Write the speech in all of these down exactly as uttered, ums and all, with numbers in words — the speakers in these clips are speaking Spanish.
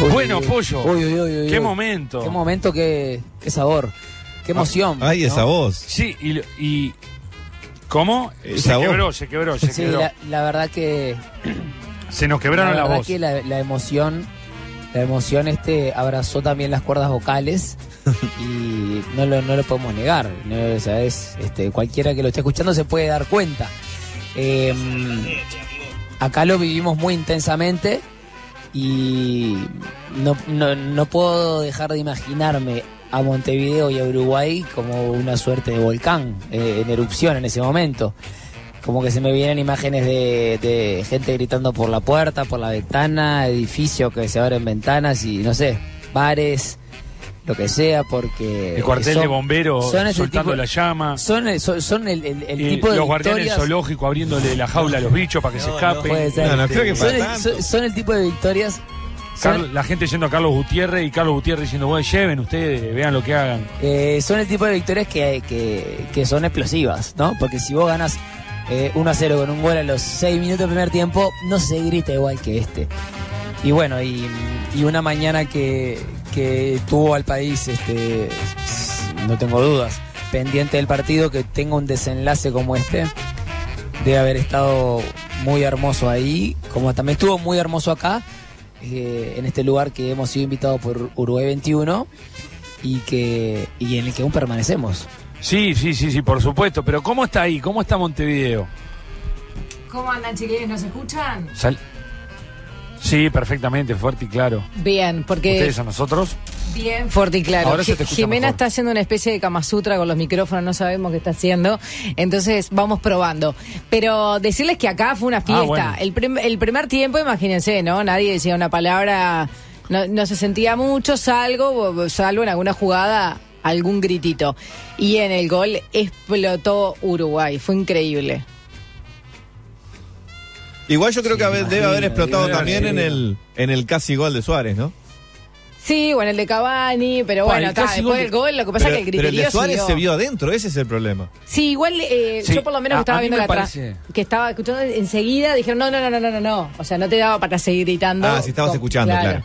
Uy, bueno, Pollo, uy, uy, uy, uy, qué uy. momento. Qué momento, qué, qué sabor, qué emoción. Ay, ¿no? esa voz. Sí, y... y ¿cómo? Esa Se voz. quebró, se quebró, se Sí, quebró. la, la verdad que... Se nos quebraron la, la, verdad voz. que la, la emoción, la emoción este abrazó también las cuerdas vocales y no lo, no lo podemos negar. ¿no? O sea, es, este, cualquiera que lo esté escuchando se puede dar cuenta. Eh, acá lo vivimos muy intensamente y no, no, no puedo dejar de imaginarme a Montevideo y a Uruguay como una suerte de volcán eh, en erupción en ese momento. Como que se me vienen imágenes de, de gente gritando por la puerta, por la ventana, edificios que se abren ventanas y no sé, bares, lo que sea, porque... El cuartel son- de bomberos son ese soltando tipo- la llama. Son, el- son, son el, el- el Y tipo de los guardianes victorias... zoológicos abriéndole la jaula a los bichos para que se No, escapen. Puede ser. No, no creo que son, para el, tanto. son- son el tipo de victorias... son- Carlos- la gente yendo a Carlos Gutiérrez y Carlos Gutiérrez diciendo, bueno, lleven ustedes, vean lo que hagan. Eh, son el tipo de victorias que, que, que son explosivas, ¿no? Porque si vos ganas eh, uno a cero con un gol a los seis minutos del primer tiempo, no se grita igual que este. Y bueno, y, y una mañana que, que tuvo al país, este, no tengo dudas, pendiente del partido, que tenga un desenlace como este, debe haber estado muy hermoso ahí, como también estuvo muy hermoso acá, eh, en este lugar que hemos sido invitados por Uruguay veintiuno y que y en el que aún permanecemos. Sí, sí, sí, sí, por supuesto. Pero ¿cómo está ahí? ¿Cómo está Montevideo? ¿Cómo andan, chiquillos? ¿Nos escuchan? Sal- Sí, perfectamente, fuerte y claro. Bien, porque... ¿Ustedes a nosotros? Bien, fuerte y claro. Ahora se Ji- te escucha Jimena mejor. está haciendo una especie de Kama Sutra con los micrófonos, no sabemos qué está haciendo. Entonces vamos probando. Pero decirles que acá fue una fiesta. Ah, bueno. el, prim- el primer tiempo, imagínense, ¿no? Nadie decía una palabra, no, no se sentía mucho, salvo, salvo en alguna jugada, algún gritito. Y en el gol explotó Uruguay. Fue increíble. Igual yo creo que haber- debe haber imagino, explotado debe haber también en sido. el, en el casi gol de Suárez, ¿no? Sí, bueno, el de Cavani, pero Bueno, bueno, el ta, casi después gol del de- gol, lo que pasa Pero, es que el pero el griterío de Suárez siguió. se vio adentro, ese es el problema. Sí, igual eh, Sí, yo por lo menos a- estaba a mí viendo me la tra- parece- que estaba escuchando enseguida, dijeron no, no, no, no, no, no, no, o sea, no te daba para seguir gritando. Ah, si estabas Como- escuchando, claro.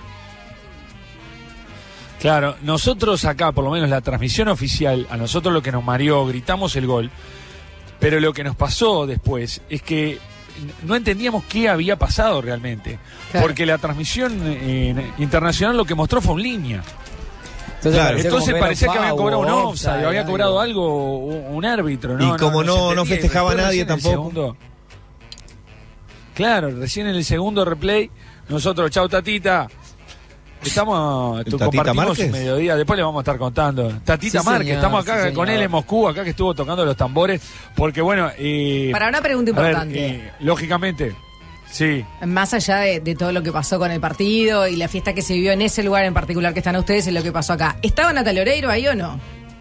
Claro, nosotros acá, por lo menos la transmisión oficial, a nosotros lo que nos mareó, gritamos el gol, pero lo que nos pasó después es que no entendíamos qué había pasado realmente, Claro. porque la transmisión eh, internacional lo que mostró fue en línea. Entonces, Claro. parecía Entonces como que parecía era que habían foul, cobrado un offside, offside, había algo. cobrado algo un, un árbitro, ¿no? Y como no- se no entendía, y festejaba después nadie recién en el tampoco. segundo- Claro, recién en el segundo replay, nosotros, chau Tatita, estamos, ¿El tu- Tatita compartimos Márquez? un mediodía, después le vamos a estar contando. Tatita Sí, Márquez, señor, estamos acá sí, con señor. él en Moscú, acá que estuvo tocando los tambores, porque bueno, eh, Para una pregunta a ver, importante, eh, lógicamente, sí. más allá de, de todo lo que pasó con el partido y la fiesta que se vivió en ese lugar en particular que están ustedes y lo que pasó acá, ¿estaba Natalia Oreiro ahí o no?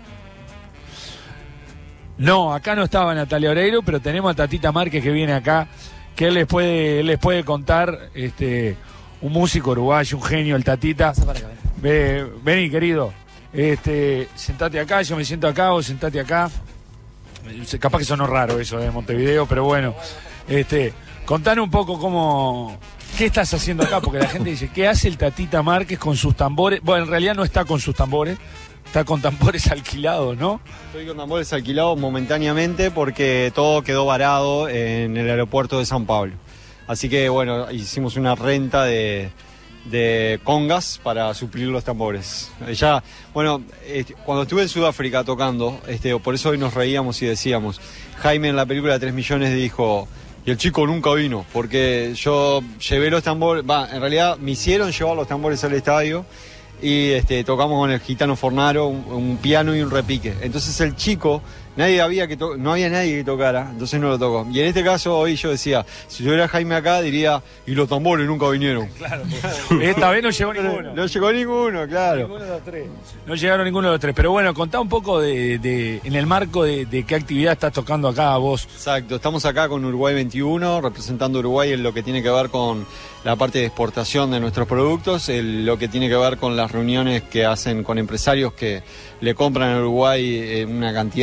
No, acá no estaba Natalia Oreiro, pero tenemos a Tatita Márquez que viene acá, que él les puede, él les puede contar, este, un músico uruguayo, un genio, el Tatita. Pasa para acá, ven. Ve, vení, querido. Este, sentate acá, yo me siento acá, vos sentate acá. Eh, Capaz que sonó raro eso de Montevideo, pero bueno. Este, contanos un poco cómo, qué estás haciendo acá, porque la gente dice, ¿qué hace el Tatita Márquez con sus tambores? Bueno, en realidad no está con sus tambores, está con tambores alquilados, ¿no? Estoy con tambores alquilados momentáneamente porque todo quedó varado en el aeropuerto de San Pablo. Así que bueno, hicimos una renta de, de congas para suplir los tambores. Ya, bueno, este, cuando estuve en Sudáfrica tocando, este, por eso hoy nos reíamos y decíamos, Jaime en la película Tres Millones dijo, y el chico nunca vino, porque yo llevé los tambores, va, en realidad me hicieron llevar los tambores al estadio, y este, tocamos con el Gitano Fornaro un, un piano y un repique. Entonces el chico, nadie había que to- no había nadie que tocara, entonces no lo tocó. Y en este caso hoy yo decía, si yo era Jaime acá diría, y los tambores nunca vinieron. Claro. Esta vez no llegó ninguno. No llegó ninguno, claro. Ninguno de los tres. No llegaron ninguno de los tres. Pero bueno, contá un poco de, de en el marco de, de qué actividad estás tocando acá vos. Exacto, estamos acá con Uruguay veintiuno, representando a Uruguay en lo que tiene que ver con la parte de exportación de nuestros productos, el- lo que tiene que ver con las reuniones que hacen con empresarios que le compran a Uruguay eh, una cantidad diversa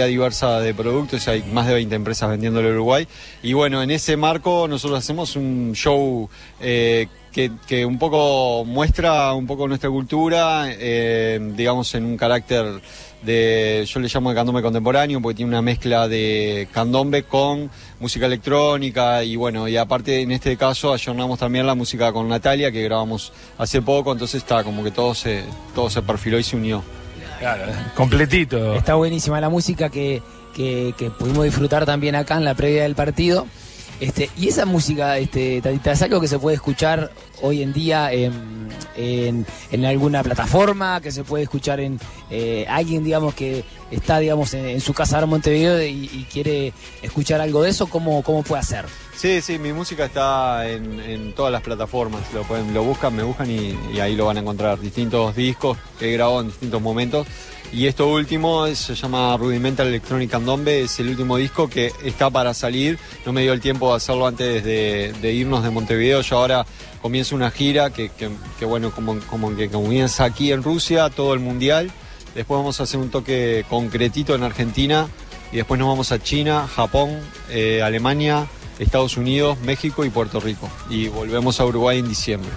masa de productos, hay más de veinte empresas vendiéndolo en Uruguay. Y bueno, en ese marco nosotros hacemos un show eh, que, que un poco muestra un poco nuestra cultura, eh, digamos en un carácter de, yo le llamo de candombe contemporáneo, porque tiene una mezcla de candombe con música electrónica y bueno, y aparte en este caso ayornamos también la música con Natalia, que grabamos hace poco, entonces está como que todo se, todo se perfiló y se unió. Claro, completito. Está buenísima la música que, que, que pudimos disfrutar también acá en la previa del partido. Este, y esa música, este, Tatita, ¿es algo que se puede escuchar hoy en día en, en, en alguna plataforma, que se puede escuchar en eh, alguien, digamos, que está, digamos, en, en su casa en Montevideo y, y quiere escuchar algo de eso? ¿Cómo, cómo puede hacer? Sí, sí, mi música está en, en todas las plataformas, lo pueden, lo buscan, me buscan y, y ahí lo van a encontrar, distintos discos que he grabado en distintos momentos. Y esto último es, se llama Rudimental Electronic Candombe, es el último disco que está para salir, no me dio el tiempo de hacerlo antes de, de irnos de Montevideo, yo ahora comienzo una gira que, que, que bueno, como, como que comienza aquí en Rusia, todo el mundial, después vamos a hacer un toque concretito en Argentina y después nos vamos a China, Japón, eh, Alemania, Estados Unidos, México y Puerto Rico, y volvemos a Uruguay en diciembre.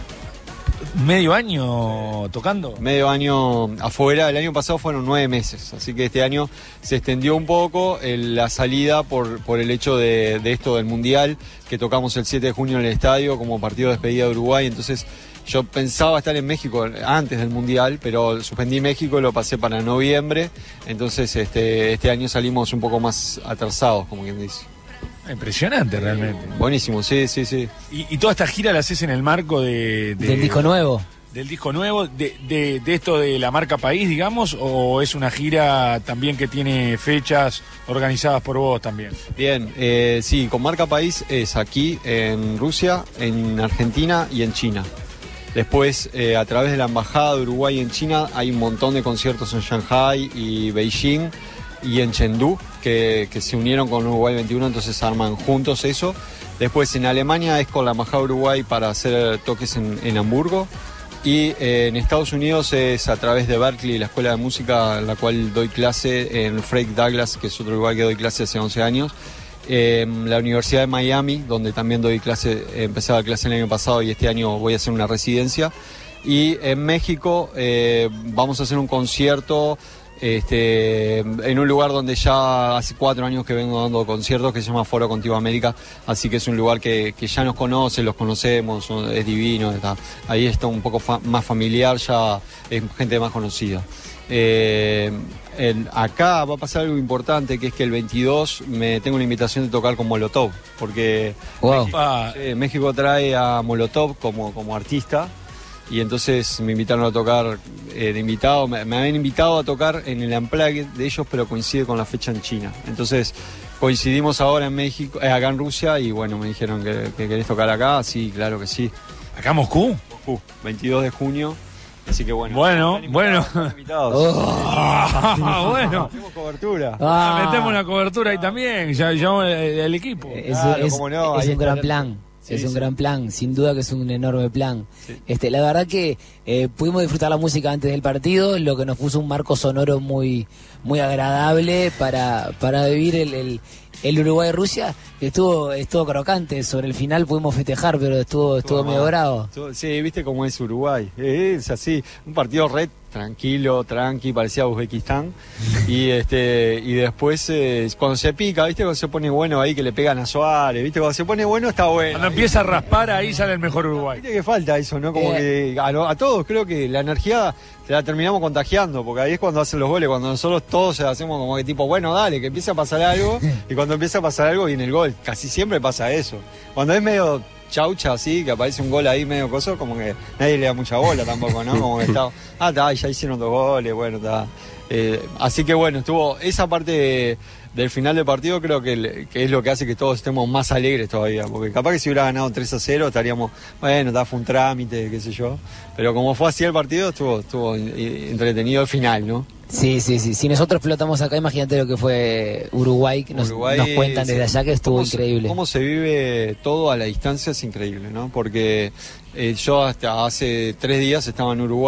¿Medio año tocando? Medio año afuera, el año pasado fueron nueve meses, así que este año se extendió un poco el, la salida por, por el hecho de, de esto del Mundial, que tocamos el siete de junio en el estadio como partido de despedida de Uruguay, entonces yo pensaba estar en México antes del Mundial, pero suspendí México y lo pasé para noviembre, entonces este, este año salimos un poco más atrasados, como quien dice. Impresionante realmente. Buenísimo, sí, sí, sí. ¿Y, y toda esta gira la haces en el marco de, de ¿Del disco nuevo? Del disco nuevo, de, de, de esto de la marca País, digamos, o es una gira también que tiene fechas organizadas por vos también? Bien, eh, sí, con marca País es aquí en Rusia, en Argentina y en China. Después, eh, a través de la Embajada de Uruguay en China, hay un montón de conciertos en Shanghai y Beijing y en Chengdu, que, que se unieron con Uruguay veintiuno, entonces arman juntos eso. Después en Alemania es con la Embajada de Uruguay para hacer toques en, en Hamburgo. Y eh, en Estados Unidos es a través de Berkeley, la escuela de música, en la cual doy clase, en Frederick Douglass, que es otro lugar que doy clase hace once años. Eh, la Universidad de Miami, donde también doy clase, empecé a dar clase el año pasado y este año voy a hacer una residencia. Y en México eh, vamos a hacer un concierto Este, en un lugar donde ya hace cuatro años que vengo dando conciertos, que se llama Foro Contigo América, así que es un lugar que, que ya nos conoce, los conocemos, es divino, está, ahí está un poco fa más familiar, ya es gente más conocida. Eh, en, acá va a pasar algo importante, que es que el veintidós me tengo una invitación de tocar con Molotov, porque wow. México, eh, México trae a Molotov como, como artista. Y entonces me invitaron a tocar eh, de invitado, me, me habían invitado a tocar en el Unplugged de ellos, pero coincide con la fecha en China. Entonces coincidimos ahora en México, eh, acá en Rusia, y bueno, me dijeron que, que querés tocar acá, sí, claro que sí. ¿Acá en Moscú? Moscú, veintidós de junio, así que bueno. Bueno, bueno. Oh. Bueno. Hacemos cobertura. Ah. Metemos una cobertura ahí también, ya llevamos el, el equipo. Es, Claro, es, cómo no, es ahí un gran está. plan. Sí, es un sí. gran plan, sin duda que es un enorme plan. Sí. Este, la verdad que eh, pudimos disfrutar la música antes del partido, lo que nos puso un marco sonoro muy, muy agradable para, para vivir el, el, el Uruguay-Rusia. Estuvo, estuvo crocante, sobre el final pudimos festejar, pero estuvo, estuvo medio bravo. Sí, viste cómo es Uruguay, es así, un partido red tranquilo, tranqui, parecía Uzbekistán. y este y después eh, cuando se pica, viste, cuando se pone bueno ahí que le pegan a Suárez, viste, cuando se pone bueno está bueno. Cuando empieza a raspar ahí sale el mejor Uruguay. Viste que falta eso, ¿no? Como Eh. que a, lo- a todos creo que la energía se la terminamos contagiando, porque ahí es cuando hacen los goles, cuando nosotros todos hacemos como que tipo, bueno, dale, que empiece a pasar algo, y cuando empieza a pasar algo viene el gol. Casi siempre pasa eso. Cuando es medio chaucha así, que aparece un gol ahí medio coso, como que nadie le da mucha bola tampoco, ¿no? Como que está, ah, está, ya hicieron dos goles, bueno, está. Eh, así que bueno, estuvo esa parte de- del final del partido, creo que, le- que es lo que hace que todos estemos más alegres todavía, porque capaz que si hubiera ganado tres a cero estaríamos, bueno, está, fue un trámite, qué sé yo, pero como fue así el partido, estuvo, estuvo eh, entretenido el final, ¿no? Sí, sí, sí. Si nosotros explotamos acá, imagínate lo que fue Uruguay, que nos, Uruguay, nos cuentan desde sí. allá que estuvo ¿Cómo se- increíble. Cómo se vive todo a la distancia es increíble, ¿no? Porque eh, yo hasta hace tres días estaba en Uruguay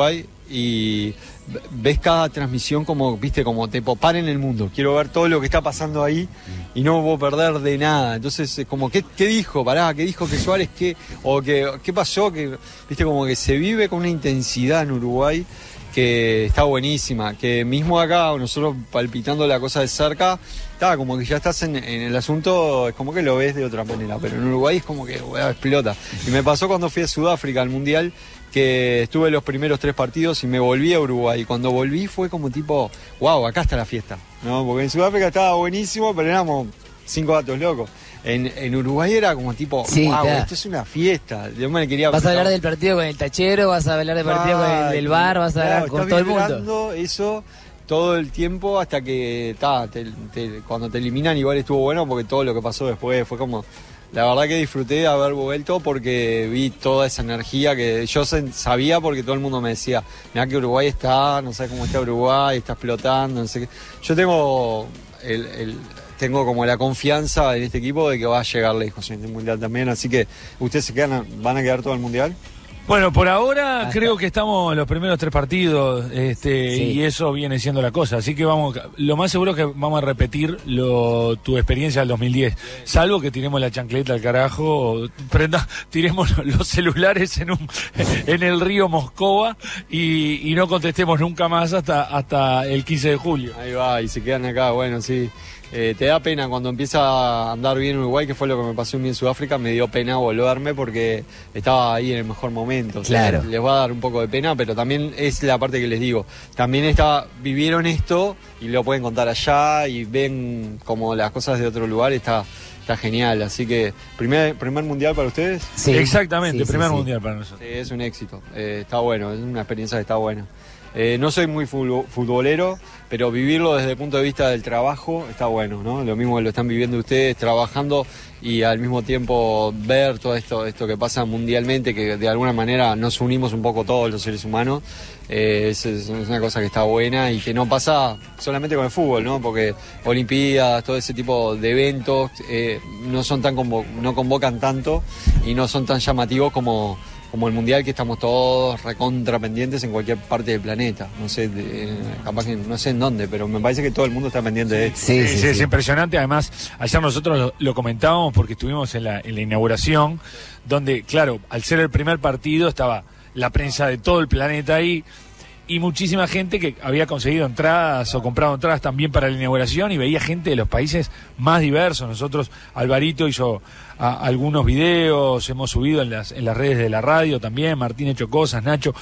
y ves cada transmisión como, viste, como tipo, paren el mundo, quiero ver todo lo que está pasando ahí y no puedo perder de nada. Entonces, como, ¿qué, qué dijo? Pará, ¿qué dijo que Suárez? ¿Qué, o que, ¿qué pasó? Que, viste, como que se vive con una intensidad en Uruguay que está buenísima, que mismo acá, nosotros palpitando la cosa de cerca, está como que ya estás en, en el asunto, es como que lo ves de otra manera, pero en Uruguay es como que weá, explota. Y me pasó cuando fui a Sudáfrica al Mundial, que estuve los primeros tres partidos y me volví a Uruguay. Y cuando volví fue como tipo, wow, acá está la fiesta, ¿no? Porque en Sudáfrica estaba buenísimo, pero éramos cinco gatos locos. En, en Uruguay era como tipo, sí, wow, claro. Esto es una fiesta. Yo me quería vas a hablar del partido con el tachero, vas a hablar del partido con el del bar, vas a hablar claro, con todo el mundo. Vibrando eso todo el tiempo hasta que ta, te, te, cuando te eliminan igual estuvo bueno porque todo lo que pasó después fue como... La verdad que disfruté de haber vuelto porque vi toda esa energía que yo sabía porque todo el mundo me decía, mirá que Uruguay está, no sabes cómo está Uruguay, está explotando, no sé qué. Yo tengo el, el, tengo como la confianza en este equipo de que va a llegar lejos en el Mundial también, así que ustedes se quedan, van a quedar todo el Mundial. Bueno, por ahora Hasta. creo que estamos en los primeros tres partidos este, sí. y eso viene siendo la cosa. Así que vamos, lo más seguro es que vamos a repetir lo, tu experiencia del dos mil diez. Salvo que tiremos la chancleta al carajo, prenda, tiremos los celulares en un en el río Moscova y, y no contestemos nunca más hasta, hasta el quince de julio. Ahí va, y se quedan acá, bueno, sí. Eh, te da pena cuando empieza a andar bien Uruguay, que fue lo que me pasó en Sudáfrica, me dio pena volverme porque estaba ahí en el mejor momento. Claro. O sea, les va a dar un poco de pena, pero también es la parte que les digo. También está, vivieron esto y lo pueden contar allá y ven como las cosas de otro lugar, está, está genial. Así que, ¿primer, primer mundial para ustedes? Sí, exactamente, sí, primer sí, mundial sí. para nosotros. Sí, es un éxito, eh, está bueno, es una experiencia que está buena. Eh, no soy muy futbolero, pero vivirlo desde el punto de vista del trabajo está bueno, ¿no? Lo mismo que lo están viviendo ustedes, trabajando y al mismo tiempo ver todo esto, esto que pasa mundialmente, que de alguna manera nos unimos un poco todos los seres humanos. Eh, es, es una cosa que está buena y que no pasa solamente con el fútbol, ¿no? Porque Olimpiadas, todo ese tipo de eventos eh, no son tan convo- no convocan tanto y no son tan llamativos como como el Mundial, que estamos todos recontra pendientes en cualquier parte del planeta. No sé, de, capaz que no sé en dónde, pero me parece que todo el mundo está pendiente de esto. Sí, sí, sí, sí, es impresionante. Además, ayer nosotros lo, lo comentábamos porque estuvimos en la, en la inauguración, donde, claro, al ser el primer partido estaba la prensa de todo el planeta ahí y muchísima gente que había conseguido entradas o comprado entradas también para la inauguración y veía gente de los países más diversos. Nosotros, Alvarito hizo a, algunos videos, hemos subido en las en las redes de la radio también, Martín ha hecho cosas, Nacho,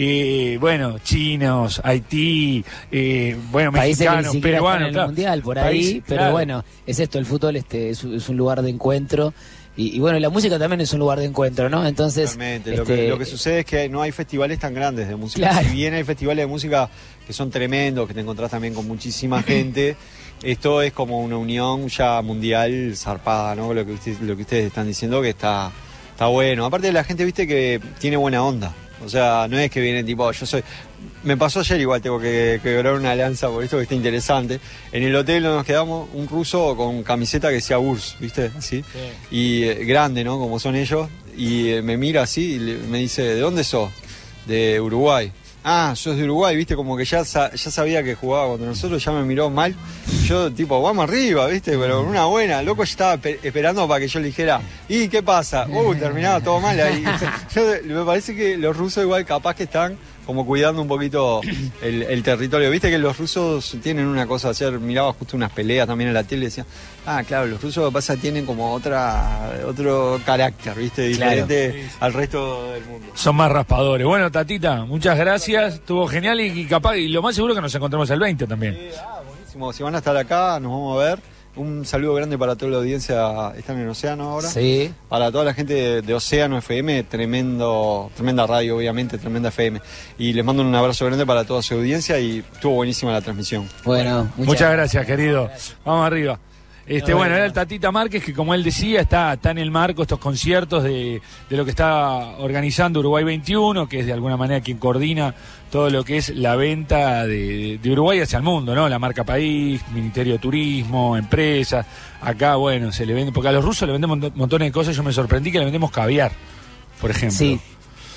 eh, bueno, chinos, Haití, eh, bueno, países mexicanos, que peruanos, en el claro. mundial por ahí, País, pero claro. bueno, es esto, el fútbol este es, es un lugar de encuentro. Y, y bueno, la música también es un lugar de encuentro, ¿no? Entonces, Totalmente. este... Lo, que, lo que sucede es que no hay festivales tan grandes de música. Claro. Si bien hay festivales de música que son tremendos, que te encontrás también con muchísima gente, esto es como una unión ya mundial zarpada, ¿no? Lo que, usted, lo que ustedes están diciendo que está, está bueno. Aparte la gente, viste, que tiene buena onda. O sea, no es que vienen tipo, yo soy... Me pasó ayer igual, tengo que quebrar una lanza por esto que está interesante. En el hotel nos quedamos un ruso con camiseta que decía U R S S, ¿viste? Así. Sí. Y eh, grande, ¿no? Como son ellos. Y eh, me mira así y le, me dice, ¿de dónde sos? De Uruguay. Ah, sos de Uruguay, ¿viste? Como que ya, ya sabía que jugaba contra nosotros, ya me miró mal. Yo, tipo, vamos arriba, ¿viste? Pero una buena. Loco, yo estaba esperando para que yo le dijera, ¿y qué pasa? Uh, terminaba todo mal ahí. Yo, me parece que los rusos igual capaz que están como cuidando un poquito el, el territorio. Viste que los rusos tienen una cosa, ayer miraba justo unas peleas también en la tele y decía, ah, claro, los rusos lo que pasa tienen como otra otro carácter, viste, diferente claro. al resto del mundo. Son más raspadores. Bueno, Tatita, muchas gracias, estuvo genial y, y capaz, y lo más seguro que nos encontremos el veinte también. Sí, ah, buenísimo, si van a estar acá, nos vamos a ver. Un saludo grande para toda la audiencia, están en Océano ahora. Sí. Para toda la gente de, de Océano F M, tremendo, tremenda radio, obviamente, tremenda F M. Y les mando un abrazo grande para toda su audiencia y estuvo buenísima la transmisión. Bueno, muchas, muchas gracias, querido. Vamos arriba. Este, bueno, era el Tatita Márquez, que como él decía, está, está en el marco estos conciertos de, de lo que está organizando Uruguay veintiuno, que es de alguna manera quien coordina todo lo que es la venta de, de Uruguay hacia el mundo, ¿no? La marca país, Ministerio de Turismo, empresas. Acá, bueno, se le vende, porque a los rusos le vendemos montones de cosas. Yo me sorprendí que le vendemos caviar, por ejemplo. Sí.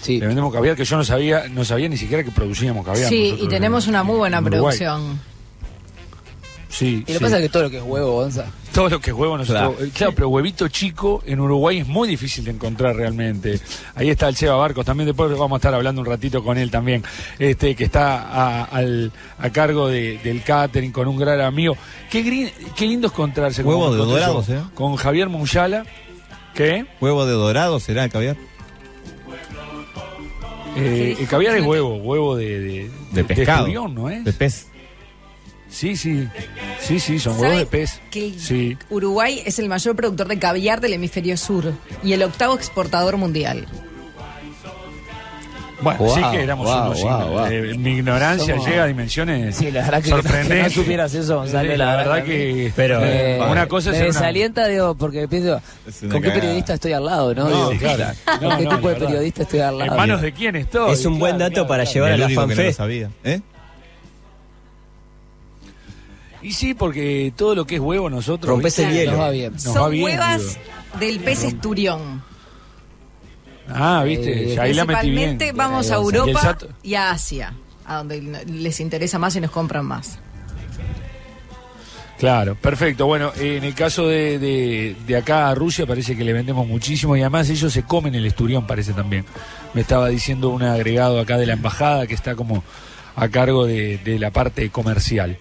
Sí. Le vendemos caviar que yo no sabía, no sabía ni siquiera que producíamos caviar. Sí, nosotros y tenemos en- una muy buena en Uruguay. producción. Sí, Y lo que sí. pasa es que todo lo que es huevo, Gonza. Todo lo que es huevo nosotros. Claro. eh, Claro, pero huevito chico en Uruguay es muy difícil de encontrar realmente. Ahí está el Seba Barcos, también después vamos a estar hablando un ratito con él también, este que está a, al- a cargo de- del catering con un gran amigo. Qué, gri- qué lindo es encontrarse Huevo como de me encontré dorado, yo, ¿será? con Javier Munyala. ¿Qué? ¿Huevo de dorado será el caviar? Eh, el caviar es huevo, huevo de, de, De pescado. esturión, ¿no es? De pez. Sí, sí. Sí, sí, son huevos ¿Sabe de pez. que Sí. Uruguay es el mayor productor de caviar del hemisferio sur y el octavo exportador mundial? Bueno, Wow, sí que éramos wow, unos wow, igno- wow. eh, mi ignorancia Somos- llega a dimensiones Sí, la verdad que, que no, que no sorprendentes. supieras eso, Gonzalo. Sí, la verdad que Pero, eh, Eh, una cosa es me ser una- desalienta, digo, porque pienso, Es una ¿con qué cagada. periodista estoy al lado, no? No, Digo, claro. ¿con No, qué no, tipo la de verdad. periodista estoy al lado? ¿En manos de quién estoy? Es un buen Claro, dato claro, para claro. llevar a el la único que no lo fanfe. sabía. ¿Eh? Y sí, porque todo lo que es huevo nosotros... Rompes el ¿viste? hielo. Nos va bien. Nos va Son bien, huevas digo. del pez esturión. Ah, viste, Eh, ya ahí la metí bien. Principalmente vamos a Y el Europa sato- y a Asia, a donde les interesa más y nos compran más. Claro, perfecto. Bueno, eh, en el caso de, de, de acá a Rusia parece que le vendemos muchísimo y además ellos se comen el esturión, parece también. Me estaba diciendo un agregado acá de la embajada que está como a cargo de, de la parte comercial.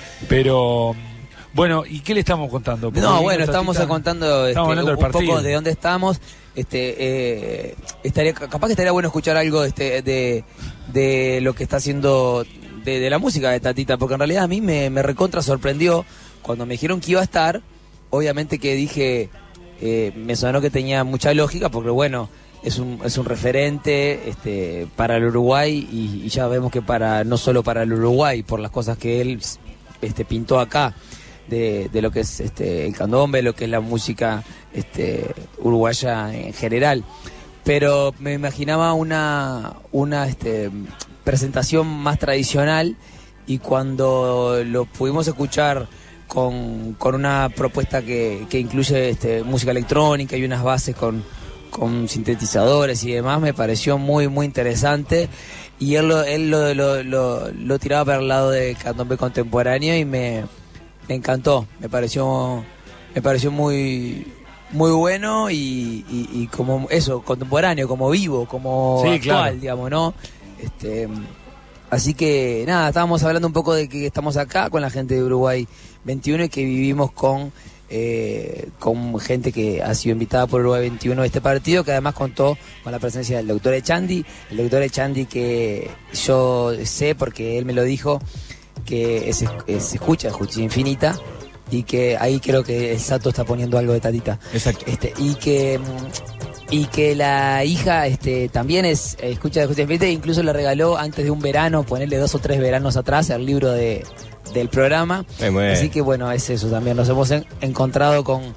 Pero, bueno, ¿y qué le estamos contando? Porque No, vino bueno, Tatita- estamos contando este, Estamos hablando un, del un poco partido. de dónde estamos. Este, eh, estaría, capaz que estaría bueno escuchar algo este, de, de lo que está haciendo de, de la música de Tatita, porque en realidad a mí me, me recontra sorprendió cuando me dijeron que iba a estar. Obviamente que dije, eh, me sonó que tenía mucha lógica, porque bueno, es un, es un referente este, para el Uruguay y, y ya vemos que para no solo para el Uruguay, por las cosas que él este, pintó acá. De, de lo que es este el candombe, lo que es la música este uruguaya en general. Pero me imaginaba una una este presentación más tradicional y cuando lo pudimos escuchar con, con una propuesta que, que incluye este música electrónica y unas bases con, con sintetizadores y demás, me pareció muy muy interesante. Y él lo, él lo, lo, lo, lo tiraba para el lado de candombe contemporáneo y me Me encantó, me pareció me pareció muy muy bueno y, y, y como eso, contemporáneo, como vivo, como Sí, actual, claro. digamos, ¿no? Este, así que nada, estábamos hablando un poco de que estamos acá con la gente de Uruguay veintiuno y que vivimos con eh, con gente que ha sido invitada por Uruguay veintiuno a este partido, que además contó con la presencia del doctor Echandi, el doctor Echandi que yo sé porque él me lo dijo, que es, es- se escucha, Justicia Infinita, y que ahí creo que el Sato está poniendo algo de Tatita. Exacto. Este, y que mm, y que la hija este también es eh, escucha de Justicia Infinita, e incluso le regaló antes de un verano, ponerle dos o tres veranos atrás, el libro de, del programa. Eh, muy bien. Así que bueno, es eso también. Nos hemos en- encontrado con,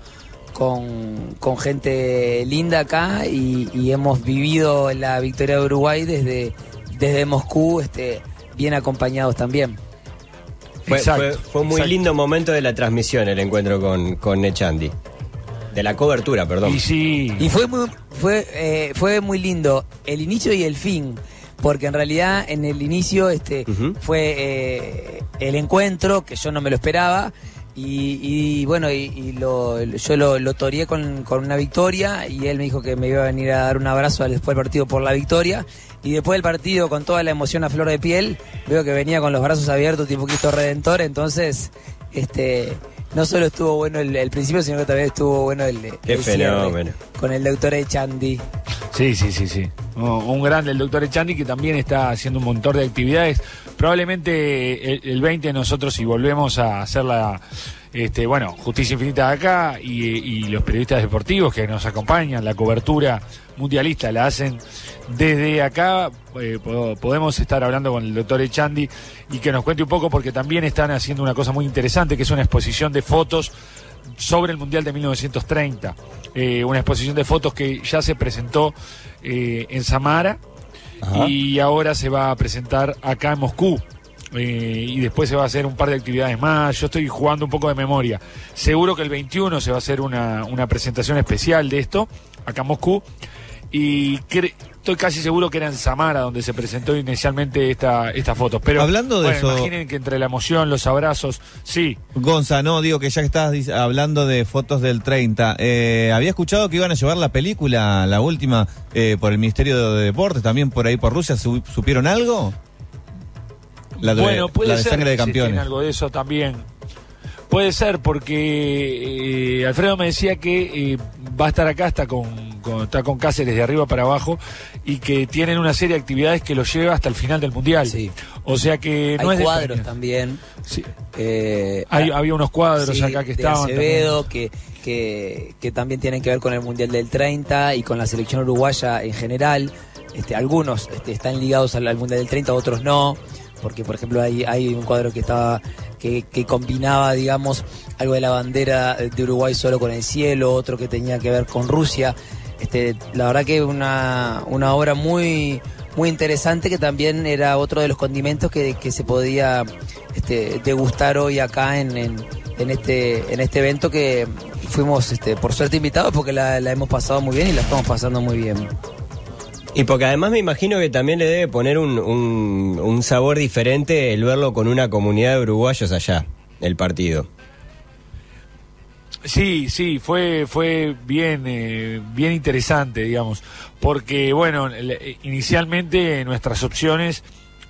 con, con gente linda acá y, y hemos vivido la victoria de Uruguay desde, desde Moscú, este, bien acompañados también. Fue, Exacto, fue, fue un muy exacto. lindo momento de la transmisión el encuentro con, con Echandi. De la cobertura, perdón. Y sí, Y fue muy, fue, eh, fue muy lindo el inicio y el fin, porque en realidad en el inicio este Ujú. fue eh, el encuentro, que yo no me lo esperaba, y, y bueno, y, y lo, yo lo, lo toreé con, con una victoria, y él me dijo que me iba a venir a dar un abrazo al- después del partido por la victoria, y después del partido con toda la emoción a flor de piel, veo que venía con los brazos abiertos tipo Cristo Redentor, entonces este no solo estuvo bueno el, el principio, sino que también estuvo bueno el, Qué el cierre fenómeno. con el doctor Echandi. sí, sí, sí, sí. Oh, un grande el doctor Echandi que también está haciendo un montón de actividades. Probablemente el, el veinte nosotros, si volvemos a hacer la, este, bueno, Justicia Infinita de acá y, y los periodistas deportivos que nos acompañan, la cobertura mundialista la hacen desde acá, eh, po- podemos estar hablando con el doctor Echandi y que nos cuente un poco porque también están haciendo una cosa muy interesante que es una exposición de fotos sobre el Mundial de mil novecientos treinta. Eh, una exposición de fotos que ya se presentó eh, en Samara Ajá. y ahora se va a presentar acá en Moscú. Eh, y después se va a hacer un par de actividades más. Yo estoy jugando un poco de memoria. Seguro que el veintiuno se va a hacer una, una presentación especial de esto acá en Moscú. y cre- estoy casi seguro que era en Samara donde se presentó inicialmente esta, esta foto. Pero hablando de bueno, eso, imaginen que entre la emoción, los abrazos, sí. Gonza, no, digo que ya que estás dic- hablando de fotos del treinta, eh, había escuchado que iban a llevar la película, la última, eh, por el Ministerio de Deportes, también por ahí por Rusia, ¿su- ¿supieron algo? La de, Bueno, puede la de ser Sangre de que se tiene Campeones. algo de eso también. Puede ser, porque eh, Alfredo me decía que eh, va a estar acá, está con, con, está con Cáceres de arriba para abajo, y que tienen una serie de actividades que los lleva hasta el final del Mundial. Sí. O sea que no Hay es de cuadros extrañar. también. Sí. Eh, Hay- había unos cuadros sí, acá que de estaban. Acevedo, que, que, que también tienen que ver con el Mundial del treinta y con la selección uruguaya en general. Este, algunos este, están ligados al, al Mundial del treinta, otros no. Porque, por ejemplo, hay, hay un cuadro que estaba que, que combinaba, digamos, algo de la bandera de Uruguay solo con el cielo, otro que tenía que ver con Rusia. Este, la verdad que una, una obra muy muy interesante, que también era otro de los condimentos que, que se podía este, degustar hoy acá en, en, en este en este evento, que fuimos este, por suerte invitados, porque la, la hemos pasado muy bien y la estamos pasando muy bien. Y porque además me imagino que también le debe poner un, un, un sabor diferente el verlo con una comunidad de uruguayos allá, el partido. Sí, sí, fue fue bien eh, bien interesante, digamos, porque bueno, le- inicialmente nuestras opciones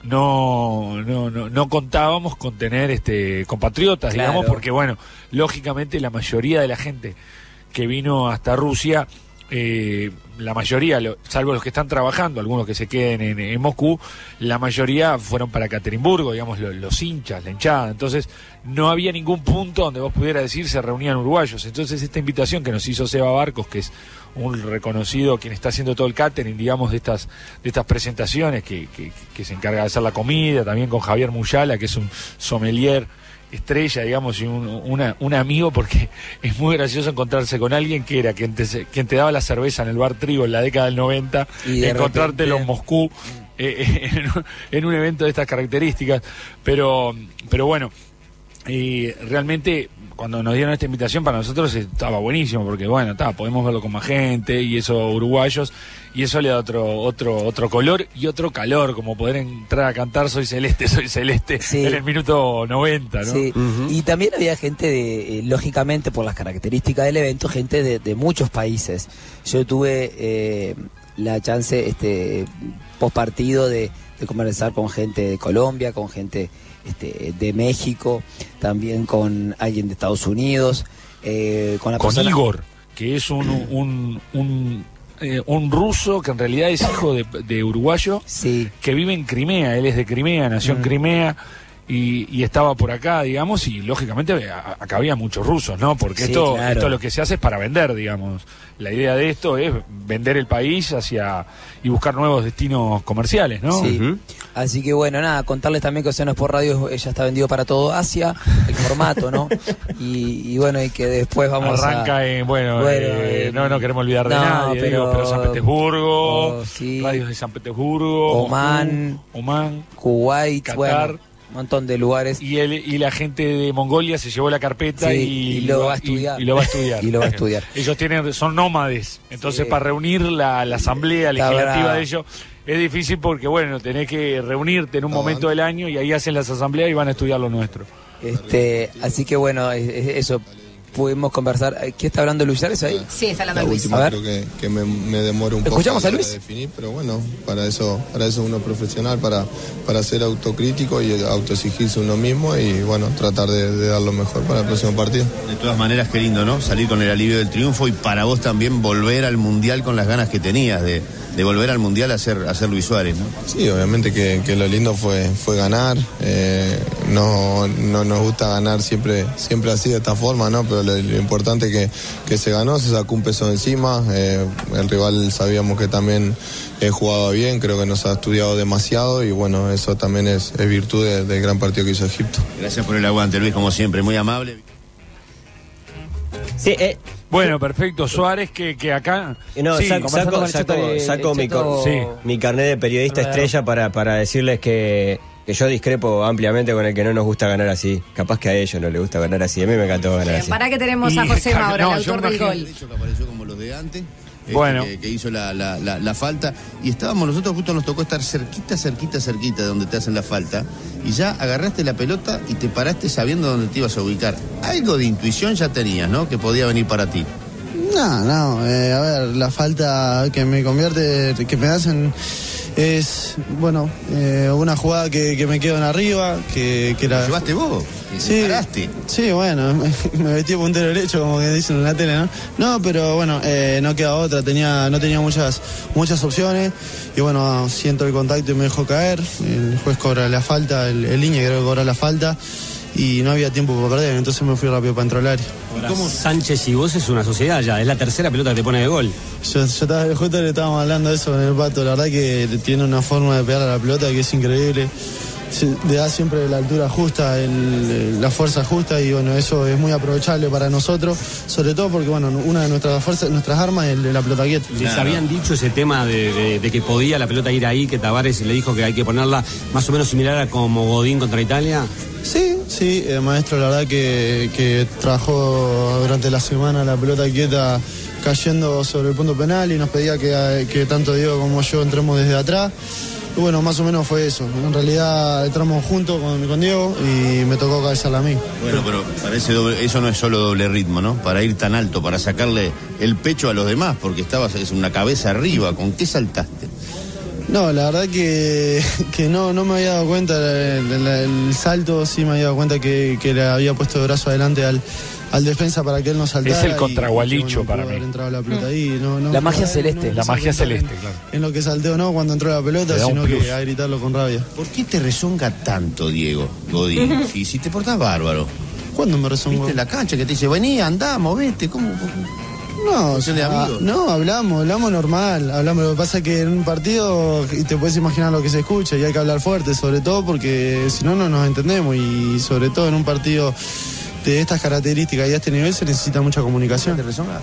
no no no, no contábamos con tener este compatriotas, Claro. digamos, porque bueno, lógicamente la mayoría de la gente que vino hasta Rusia, eh, la mayoría, lo- salvo los que están trabajando, algunos que se queden en, en Moscú, la mayoría fueron para Ekaterimburgo, digamos, lo- los hinchas, la hinchada. Entonces, no había ningún punto donde vos pudieras decir se reunían uruguayos. Entonces, esta invitación que nos hizo Seba Barcos, que es un reconocido quien está haciendo todo el catering, digamos, de estas de estas presentaciones, que, que, que se encarga de hacer la comida, también con Javier Muyala, que es un sommelier estrella, digamos, y un, una- un amigo, porque es muy gracioso encontrarse con alguien que era quien te, quien te daba la cerveza en el bar Trigo en la década del noventa, Y de encontrártelo repente- en Moscú eh, en, un- en un evento de estas características. Pero, pero bueno, y realmente cuando nos dieron esta invitación para nosotros estaba buenísimo, porque bueno, está, podemos verlo con más gente y eso, uruguayos, y eso le da otro otro otro color y otro calor, como poder entrar a cantar Soy Celeste, Soy Celeste Sí. en el minuto noventa, ¿no? Sí, y también había gente de, eh, lógicamente por las características del evento, gente de, de muchos países. Yo tuve eh, la chance este post partido de, de conversar con gente de Colombia, con gente este, de México, también con alguien de Estados Unidos, eh, con la Con persona... Igor, que es un un, un, eh, un ruso que en realidad es hijo de, de uruguayo, Sí, que vive en Crimea, él es de Crimea, nació en Crimea y, y estaba por acá, digamos, y lógicamente a- acá había muchos rusos, ¿no? Porque Sí, esto, claro. esto lo que se hace es para vender, digamos. La idea de esto es vender el país hacia y buscar nuevos destinos comerciales, ¿no? sí. Ujú. Así que bueno, nada, contarles también que Océanos por Radio ya está vendido para todo Asia, el formato, ¿no? Y, y bueno, y que después vamos Arranca a... en, bueno, Bueno, eh, en- no no queremos olvidar de no, nadie, pero- digo, pero San Petersburgo, Oh, sí. radios de San Petersburgo, Oman. Moscú, Oman, Kuwait, Qatar. bueno, un montón de lugares. y él y la gente de Mongolia se llevó la carpeta Sí, y, y lo va a estudiar. y, y lo va a estudiar. Y lo va a estudiar. Ellos tienen son nómades, entonces Sí. para reunir la, la asamblea Está legislativa bravo. de ellos es difícil, porque bueno, tenés que reunirte en un No, momento del año y ahí hacen las asambleas y van a estudiar lo nuestro. Este, así que bueno, es- es- eso pudimos conversar. ¿Qué está hablando Luis Suárez ahí? Sí, está La hablando Luis. A última ver. creo que, que me, me demoro un poco ¿Escuchamos a para Luis? definir, pero bueno, para eso, para eso uno es profesional, para, para ser autocrítico y autoexigirse uno mismo y bueno, tratar de, de dar lo mejor para el próximo partido. De todas maneras, qué lindo, ¿no? Salir con el alivio del triunfo y para vos también volver al Mundial con las ganas que tenías de, de volver al Mundial a ser, a ser Luis Suárez, ¿no? Sí, obviamente que, que lo lindo fue, fue ganar. Eh, no, no nos gusta ganar siempre, siempre así de esta forma, ¿no? Pero lo, lo importante es que, que se ganó, se sacó un peso de encima. Eh, el rival sabíamos que también eh, jugaba bien, creo que nos ha estudiado demasiado y bueno, eso también es, es virtud de- del gran partido que hizo Egipto. Gracias por el aguante, Luis, como siempre, muy amable. Sí, eh, Bueno, perfecto. Suárez, que, que acá... no, Sí, saco, conversando saco, con el saco, Cheto, el saco mi, Cheto- cor- Sí. mi carnet de periodista Claro. estrella para, para decirles que, que yo discrepo ampliamente con el que no nos gusta ganar así. Capaz que a ellos no les gusta ganar así. A mí me encantó ganar Bien, así. para que tenemos a Y- José Maura, no, el yo autor del imagino- gol. De hecho, que apareció como los de antes. este, Bueno. que, que hizo la, la, la, la falta. Y estábamos, nosotros justo nos tocó estar cerquita, cerquita, cerquita de donde te hacen la falta. Y ya agarraste la pelota y te paraste sabiendo dónde te ibas a ubicar. Algo de intuición ya tenías, ¿no? Que podía venir para ti. No, no, eh, a ver, la falta que me convierte, que me hacen es, bueno, eh, una jugada que, que me quedo en arriba, que, que la... ¿Lo llevaste vos? Sí, paraste. Sí, bueno, me, me metí puntero derecho, como que dicen en la tele, ¿no? No, pero bueno, eh, no queda otra, tenía, no tenía muchas, muchas opciones, y bueno, siento el contacto y me dejó caer, el juez cobra la falta, el, el línea creo que cobra la falta, y no había tiempo para perder, entonces me fui rápido para entrar al área. ¿Cómo Sánchez y vos es una sociedad ya? Es la tercera pelota que te pone de gol. Yo, yo estaba, justo le estábamos hablando de eso con el Pato, la verdad que tiene una forma de pegar a la pelota que es increíble. Se, le da siempre la altura justa, el, la fuerza justa, y bueno, eso es muy aprovechable para nosotros, sobre todo porque bueno, una de nuestras fuerzas, nuestras armas es el, la pelota quieta. ¿Les habían dicho ese tema de, de, de que podía la pelota ir ahí, que Tavares le dijo que hay que ponerla más o menos similar a como Godín contra Italia? Sí, sí, el maestro la verdad que, que trabajó durante la semana la pelota quieta cayendo sobre el punto penal y nos pedía que, que tanto Diego como yo entremos desde atrás. Y bueno, más o menos fue eso. En realidad entramos juntos con, con Diego y me tocó cabezarla a mí. Bueno, pero parece doble, eso no es solo doble ritmo, ¿no? Para ir tan alto, para sacarle el pecho a los demás, porque estabas es una cabeza arriba. ¿Con qué saltaste? No, la verdad que, que no, no me había dado cuenta. El, el, el salto sí me había dado cuenta que, que le había puesto el brazo adelante al, al defensa para que él no saltara. Es el contragualicho, y, y, bueno, para mí. Entrado la pelota ahí. No, no, la magia no, celeste. No, la magia celeste, en, claro. En lo que salteo no cuando entró la pelota, sino que a gritarlo con rabia. ¿Por qué te rezonga tanto, Diego Godín? Si, si te portás bárbaro. ¿Cuándo me rezongó? ¿Viste la cancha que te dice, vení, andá, movete? ¿Cómo? No, de ah, no, hablamos, hablamos normal, hablamos. Lo que pasa es que en un partido te puedes imaginar lo que se escucha y hay que hablar fuerte, sobre todo porque si no, no nos entendemos, y sobre todo en un partido de estas características y a este nivel se necesita mucha comunicación. ¿Te resonga?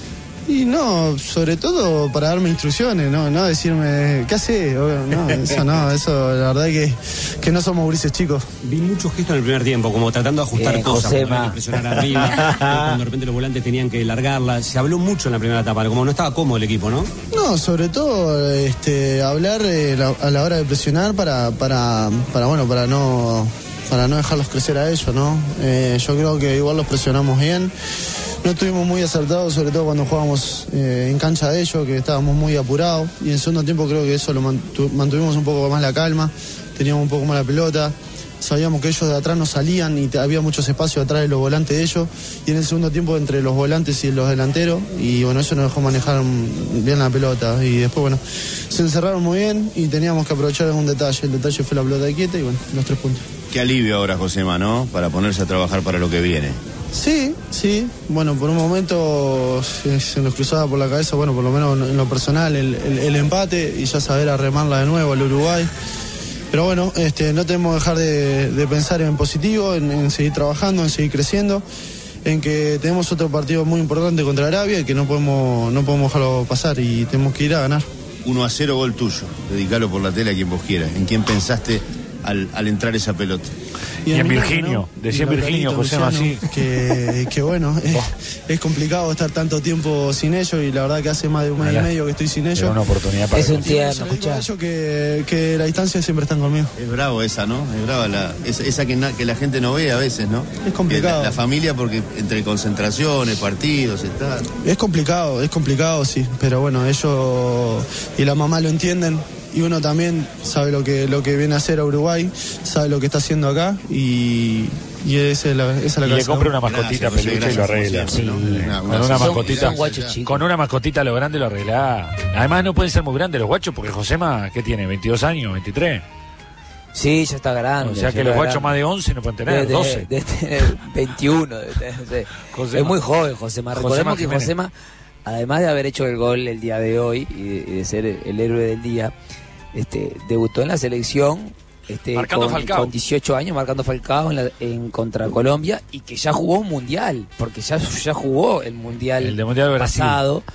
Y no, sobre todo para darme instrucciones, no, no decirme, ¿qué haces? No, eso no, eso la verdad que, que no somos gurises chicos. Vi muchos gestos en el primer tiempo, como tratando de ajustar Bien, cosas, Josema. presionar arriba, cuando de repente los volantes tenían que largarla. Se habló mucho en la primera etapa, como no estaba cómodo el equipo, ¿no? No, sobre todo este, hablar eh, la, a la hora de presionar para, para, para, bueno, para no, para no dejarlos crecer a ellos, ¿no? Eh, yo creo que igual los presionamos bien. No estuvimos muy acertados, sobre todo cuando jugábamos eh, en cancha de ellos, que estábamos muy apurados. Y en segundo tiempo creo que eso lo mantu mantuvimos un poco más la calma, teníamos un poco más la pelota. Sabíamos que ellos de atrás no salían y había muchos espacios atrás de los volantes de ellos. Y en el segundo tiempo entre los volantes y los delanteros. Y bueno, eso nos dejó manejar bien la pelota. Y después, bueno, se encerraron muy bien y teníamos que aprovechar algún detalle. El detalle fue la pelota quieta y bueno, los tres puntos. Qué alivio ahora, Josema, ¿no? Para ponerse a trabajar para lo que viene. Sí, sí, bueno, por un momento se, se nos cruzaba por la cabeza, bueno, por lo menos en lo personal, el, el, el empate y ya saber arremarla de nuevo al Uruguay. Pero bueno, este, no tenemos que dejar de, de pensar en positivo, en, en seguir trabajando, en seguir creciendo, en que tenemos otro partido muy importante contra Arabia y que no podemos, no podemos dejarlo pasar y tenemos que ir a ganar. uno a cero gol tuyo, dedicalo por la tele a quien vos quieras. ¿En quién pensaste al, al entrar esa pelota? Y, y en Virginio, ¿no? Decía en Virginio, José Masí. Que, que bueno, es, es complicado estar tanto tiempo sin ellos y la verdad que hace más de un mes y medio que estoy sin ellos. Una oportunidad para es un tierno, escuchar. Que, que la distancia siempre están conmigo. Es bravo esa, ¿no? Es brava la, esa, esa que, na, que la gente no ve a veces, ¿no? Es complicado. La, la familia, porque entre concentraciones, partidos, está. Es complicado, es complicado, sí. Pero bueno, ellos y la mamá lo entienden. Y uno también sabe lo que lo que viene a hacer a Uruguay, sabe lo que está haciendo acá y, y esa es la, esa es la y le compra una mascotita peluche y lo arregla. Sí. ¿no? Una, una, con una son, mascotita, son con una mascotita a lo grande lo arregla. Además no pueden ser muy grandes los guachos porque Josema, ¿qué tiene? ¿veintidós años? ¿veintitrés? Sí, ya está grande. O sea que los guachos más de once no pueden tener, de, doce. Debe tener veintiuno. Debe tener, es muy joven Josema. Recordemos Josema que Josema, además de haber hecho el gol el día de hoy y de, y de ser el héroe del día, Este, debutó en la selección este, con, con dieciocho años, marcando Falcao en, la, en contra Colombia, y que ya jugó un mundial, porque ya, ya jugó el mundial, el de mundial pasado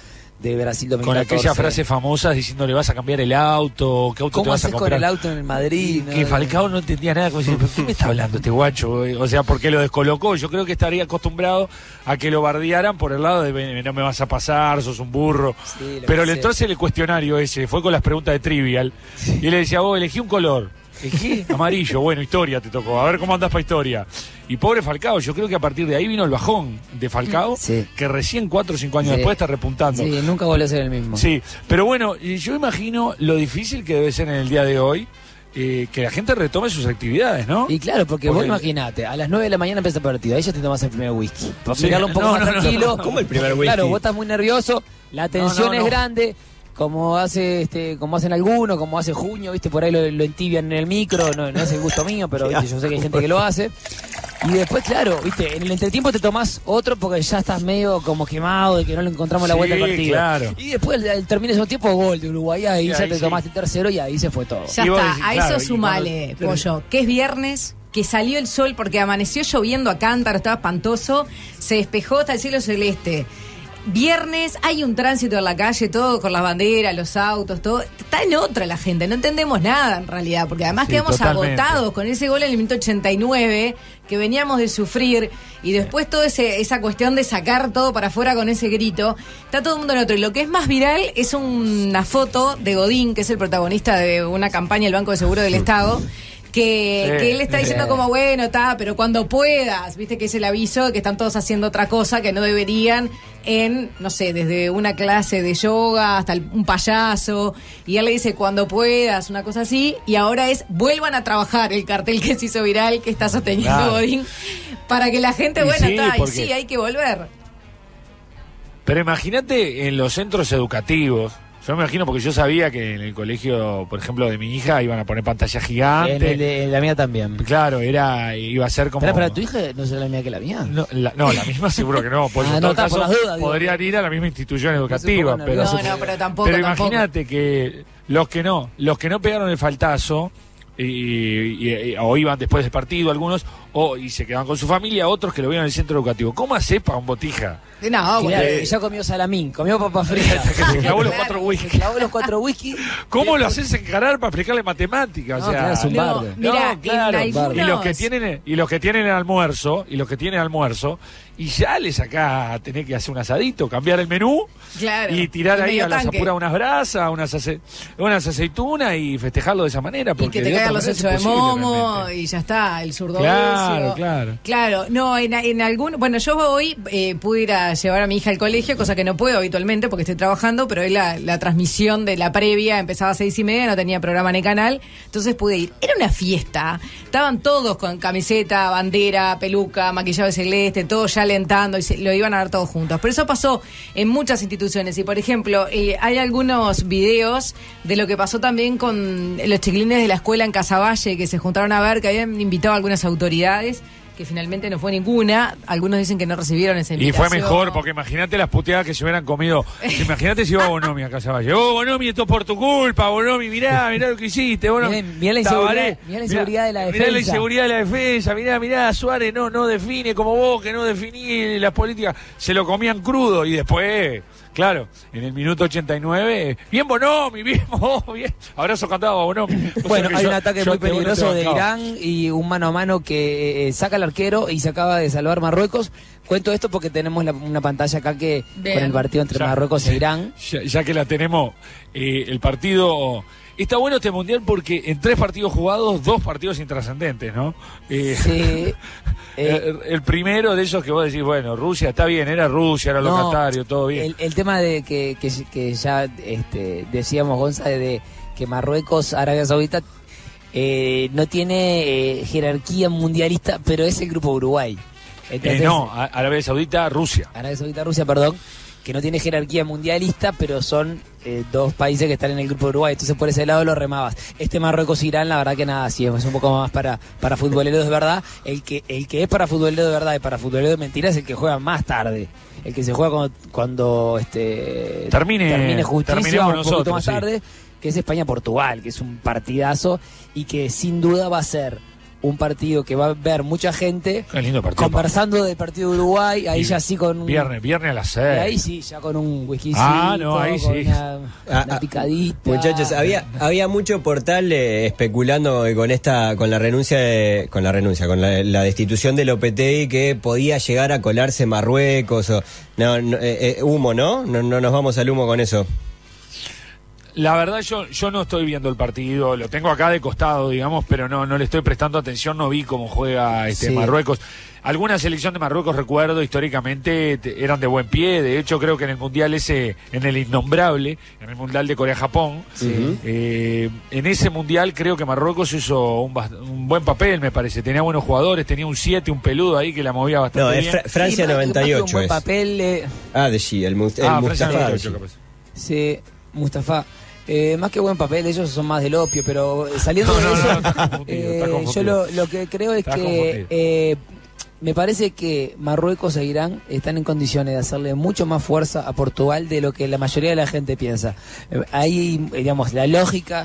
de Brasil dos mil Con catorce. aquellas frases famosas diciéndole vas a cambiar el auto, qué auto ¿Cómo te vas a haces comprar. con el auto en el Madrid? Que ¿no? Falcao no entendía nada, como decía, ¿pero qué me está hablando este guacho? O sea, ¿por qué lo descolocó? Yo creo que estaría acostumbrado a que lo bardearan por el lado de no me vas a pasar, sos un burro. Sí, lo Pero que le sea. entonces el cuestionario ese fue con las preguntas de Trivial y le decía, vos elegí un color. ¿Elegí? Amarillo, bueno, historia te tocó. A ver cómo andás para historia. Y pobre Falcao, yo creo que a partir de ahí vino el bajón de Falcao, Sí. que recién cuatro o cinco años Sí. después está repuntando. Sí, nunca volvió a ser el mismo. Sí, pero bueno, y yo imagino lo difícil que debe ser en el día de hoy eh, que la gente retome sus actividades, ¿no? Y claro, porque, Porque- vos imaginate, a las nueve de la mañana empieza el partido, ahí ya te tomás el primer whisky. Para Sí. mirarlo un poco No, más no, no, tranquilo. no. ¿Cómo el primer whisky? Claro, vos estás muy nervioso, la tensión No, no, es no. grande, como hace este, como hacen algunos, como hace Junio, viste, por ahí lo, lo entibian en el micro, no, no es el gusto mío, pero viste, yo sé que hay gente que lo hace. Y después, claro, viste, en el entretiempo te tomás otro porque ya estás medio como quemado de que no le encontramos la Sí, vuelta al partido. claro. Y después al, al termine ese tiempo gol de Uruguay, ahí Y ya ahí te sí. tomaste el tercero y ahí se fue todo. Ya Y vos está, decís, a claro, eso y sumale, cuando- Pollo, que es viernes, que salió el sol porque amaneció lloviendo a cántaro, estaba espantoso, se despejó hasta el cielo celeste. Viernes, hay un tránsito en la calle, todo con las banderas, los autos, todo. Está en otra la gente, no entendemos nada en realidad, porque además Sí, quedamos totalmente. agotados con ese gol en el minuto ochenta y nueve que veníamos de sufrir y después toda esa cuestión de sacar todo para afuera con ese grito. Está todo el mundo en otro. Y lo que es más viral es una foto de Godín, que es el protagonista de una campaña del Banco de Seguro del Estado. Que, Sí, que él está diciendo sí. como, bueno, está, pero cuando puedas, viste que es el aviso de que están todos haciendo otra cosa que no deberían en, no sé, desde una clase de yoga hasta el- un payaso, y él le dice cuando puedas, una cosa así, y ahora es vuelvan a trabajar el cartel que se hizo viral, que está sosteniendo Claro. Godín, para que la gente, Y bueno, sí, está, y porque- sí, hay que volver. Pero imagínate en los centros educativos. Yo me imagino porque yo sabía que en el colegio, por ejemplo, de mi hija iban a poner pantalla gigante. En el de en la mía también. Claro, era iba a ser como. Espera, para tu hija no será la mía que la mía. No la, no, la misma seguro que no. Pues Ah, en no, todo está, por caso, las dudas, digo. podrían ir a la misma institución un educativa. poco Pero, nervioso. No, no, pero tampoco, pero tampoco. imagínate que los que no, los que no pegaron el faltazo. Y, y- y- o iban después del partido algunos, o y se quedaban con su familia, otros que lo vieron en el centro educativo. ¿Cómo hace para un botija? No, Claro, bueno. que ya comió salamín, comió papas fritas. Que se clavó los Claro. cuatro Se whisky. clavó los cuatro whisky. ¿Cómo lo haces encarar para explicarle matemáticas? No, O sea, claro, es un No, bardo. mira, No, claro. en algunos... Y los que tienen y los que tienen almuerzo y los que tienen almuerzo y ya les acá tenés que hacer un asadito, cambiar el menú Claro, y tirar el ahí medio a las tanque. apuras unas brasas, unas, ace- unas aceitunas y festejarlo de esa manera. Y Porque que te de caigan otra los manera ocho es de imposible momo realmente. y ya está, el zurdo Claro, ocio. claro. Claro, no, en, en algún... Bueno, yo hoy eh, pude ir a llevar a mi hija al colegio, cosa que no puedo habitualmente porque estoy trabajando, pero hoy la, la transmisión de la previa empezaba a seis y media, no tenía programa en el canal, entonces pude ir. Era una fiesta, estaban todos con camiseta, bandera, peluca, maquillado de celeste, todos ya alentando y se, lo iban a ver todos juntos. Pero eso pasó en muchas instituciones y, por ejemplo, eh, hay algunos videos de lo que pasó también con los chiquilines de la escuela en Casaballe que se juntaron a ver, que habían invitado a algunas autoridades, que finalmente no fue ninguna. Algunos dicen que no recibieron esa Y invitación. fue mejor, porque imagínate las puteadas que se hubieran comido. Imagínate si iba Bonomi a Casa Valle. Oh, Bonomi, esto es por tu culpa, Bonomi, mirá, mirá lo que hiciste, Bonomi. Mirá- mirá la inseguridad- Tabaré, mirá la inseguridad de la Mirá la defensa. inseguridad de la defensa, mirá, mirá, Suárez no, no define como vos, que no definí las políticas. Se lo comían crudo y después, claro, en el minuto ochenta y nueve, bien Bonomi, bien, oh, bien. Abrazo cantado a Bonomi. O Bueno, sea que hay yo- un ataque yo muy te- bueno, te peligroso de bancaba. Irán y un mano a mano que eh, saca al arquero y se acaba de salvar Marruecos. Cuento esto porque tenemos la- una pantalla acá que Bien. con el partido entre Ya. Marruecos e Irán. Ya, ya que la tenemos, eh, el partido... Está bueno este mundial porque en tres partidos jugados, dos partidos intrascendentes, ¿no? Eh, Sí, eh, el, el primero de esos que vos decís, bueno, Rusia está bien, era Rusia, era no, locatario, todo bien. El, el tema de que, que, que ya este, decíamos, Gonza, de, de que Marruecos, Arabia Saudita, eh, no tiene eh, jerarquía mundialista, pero es el grupo Uruguay. Eh, Entonces, no, a- Arabia Saudita, Rusia. Arabia Saudita, Rusia, perdón, que no tiene jerarquía mundialista, pero son eh, dos países que están en el grupo de Uruguay, entonces por ese lado lo remabas. Este Marruecos-Irán, la verdad que nada, sí, es un poco más para, para futboleros de verdad. El que, el que es para futbolero de verdad y para futbolero de mentira es el que juega más tarde. El que se juega cuando, cuando este, Termine- termine justicia, terminemos un poquito nosotros, más sí. tarde, que es España-Portugal, que es un partidazo y que sin duda va a ser un partido que va a ver mucha gente Qué lindo partido, conversando del partido de Uruguay, ahí Y ya sí con un... Viernes, viernes a las y seis. ahí sí, ya con un whisky. Ah, no, ahí con sí. Una, Ah, una ah, picadita. Muchachos, había había mucho portal eh, especulando con esta con la renuncia de, con la renuncia con la, la destitución de Lopetegui, que podía llegar a colarse Marruecos o no, no eh, eh, humo, ¿no? ¿no? No nos vamos al humo con eso. La verdad yo yo no estoy viendo el partido, lo tengo acá de costado, digamos, pero no no le estoy prestando atención, no vi cómo juega este Sí. Marruecos. Alguna selección de Marruecos, recuerdo, históricamente te- eran de buen pie, de hecho creo que en el Mundial ese, en el innombrable, en el Mundial de Corea-Japón, eh, en ese Mundial creo que Marruecos hizo un, bast- un buen papel, me parece, tenía buenos jugadores, tenía un siete, un peludo ahí que la movía bastante No, es bien. Fra- Francia Y más- noventa y más que un ocho buen es. papel, eh, Ah, de G, el, Mu- el Ah, Francia Mustafa. noventa y ocho, de G. capaz. sí, Mustafa. Eh, más que buen papel, ellos son más del opio, pero eh, saliendo No, de no, eso, no, está confundido, eh, está yo confundido. lo, lo que creo es Está que confundido. eh, me parece que Marruecos e Irán están en condiciones de hacerle mucho más fuerza a Portugal de lo que la mayoría de la gente piensa. Eh, ahí, eh, digamos, la lógica,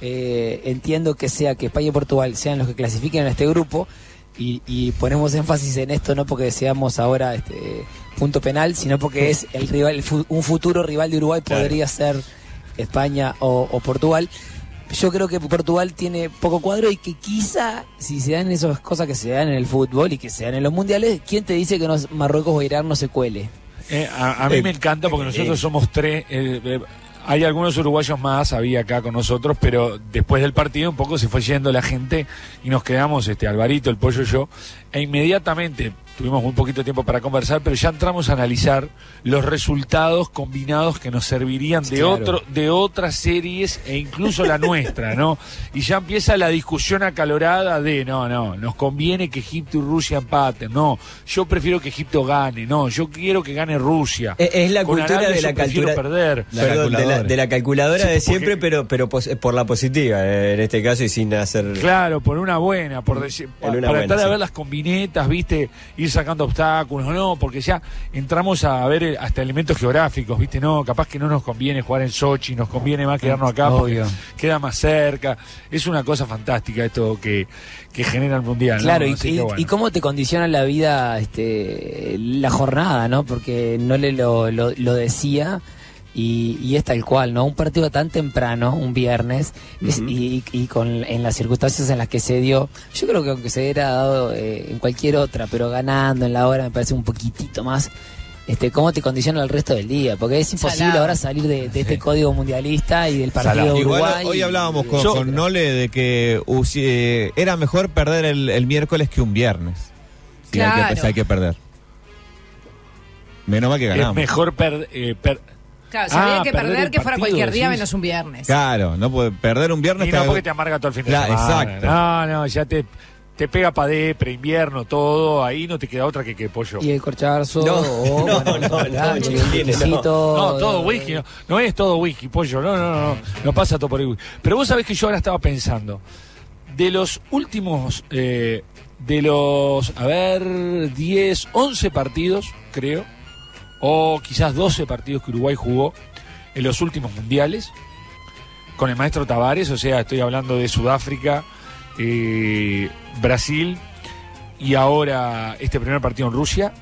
eh, entiendo que sea que España y Portugal sean los que clasifiquen en este grupo. Y, y ponemos énfasis en esto no porque seamos ahora este punto penal, sino porque es el rival, el fu- un futuro rival de Uruguay podría ser España o, o Portugal. Yo creo que Portugal tiene poco cuadro y que quizá, si se dan esas cosas que se dan en el fútbol y que se dan en los mundiales, ¿quién te dice que no, Marruecos o Irán no se cuele? Eh, a, a mí Eh, me encanta porque eh, nosotros eh. somos tres. eh, eh, hay algunos uruguayos más, había acá con nosotros, pero después del partido un poco se fue yendo la gente y nos quedamos, este Alvarito, el Pollo y yo, e inmediatamente tuvimos muy poquito tiempo para conversar, pero ya entramos a analizar los resultados combinados que nos servirían de Claro. otro, de otras series e incluso la nuestra, ¿no? Y ya empieza la discusión acalorada de no, no, nos conviene que Egipto y Rusia empaten, no, yo prefiero que Egipto gane, no, yo quiero que gane Rusia. Es, es la Con cultura Arabia de yo la prefiero cultura perder. La Perdón, de la, calculadora. de la calculadora Sí, de siempre, porque- pero pero pos- por la positiva eh, en este caso y sin hacer. Claro, por una buena, por decir, En pa- una para buena, tratar de sí. ver las combinetas, viste, ir sacando obstáculos, no, porque ya entramos a ver eh, hasta elementos geográficos, viste, no, capaz que no nos conviene jugar en Sochi, nos conviene más quedarnos acá porque Obvio. queda más cerca. Es una cosa fantástica esto que, que genera el mundial, ¿no? Claro, y, Así y- que bueno. y cómo te condiciona la vida, este, la jornada, ¿no? Porque no le lo, lo, lo decía y, y es tal cual, ¿no? Un partido tan temprano, un viernes, es- y, y con en las circunstancias en las que se dio, yo creo que aunque se hubiera dado eh, en cualquier otra, pero ganando en la hora me parece un poquitito más. Este, ¿Cómo te condiciona el resto del día? Porque es imposible Salado. ahora salir de, de este código mundialista y del partido Salado. de Igual Uruguay. hoy hablábamos con, Yo- con Nole de que uh, si, eh, era mejor perder el, el miércoles que un viernes. Si, hay, Claro. que, si hay que perder. Menos mal que es ganamos. mejor per- eh, per- Claro, si Ah, había que perder perder, el que fuera partido, cualquier día decís. menos un viernes. Claro, no puede perder un viernes. y no te- porque te amarga todo el fin de Claro, semana. exacto. No, no, ya te, te pega para depre, invierno, todo, ahí no te queda otra que que pollo. Y el corchazo, No, o, no, bueno, no, el no, lunch, el chiquilines, no. whiskycito, No, todo whisky, no, no es todo whisky, pollo, no, no, no, no pasa todo por el whisky. Pero vos sabés que yo ahora estaba pensando, de los últimos, eh, de los, a ver, diez, once partidos, creo, o quizás doce partidos que Uruguay jugó en los últimos mundiales, con el maestro Tavares, o sea, estoy hablando de Sudáfrica, eh, Brasil, y ahora este primer partido en Rusia.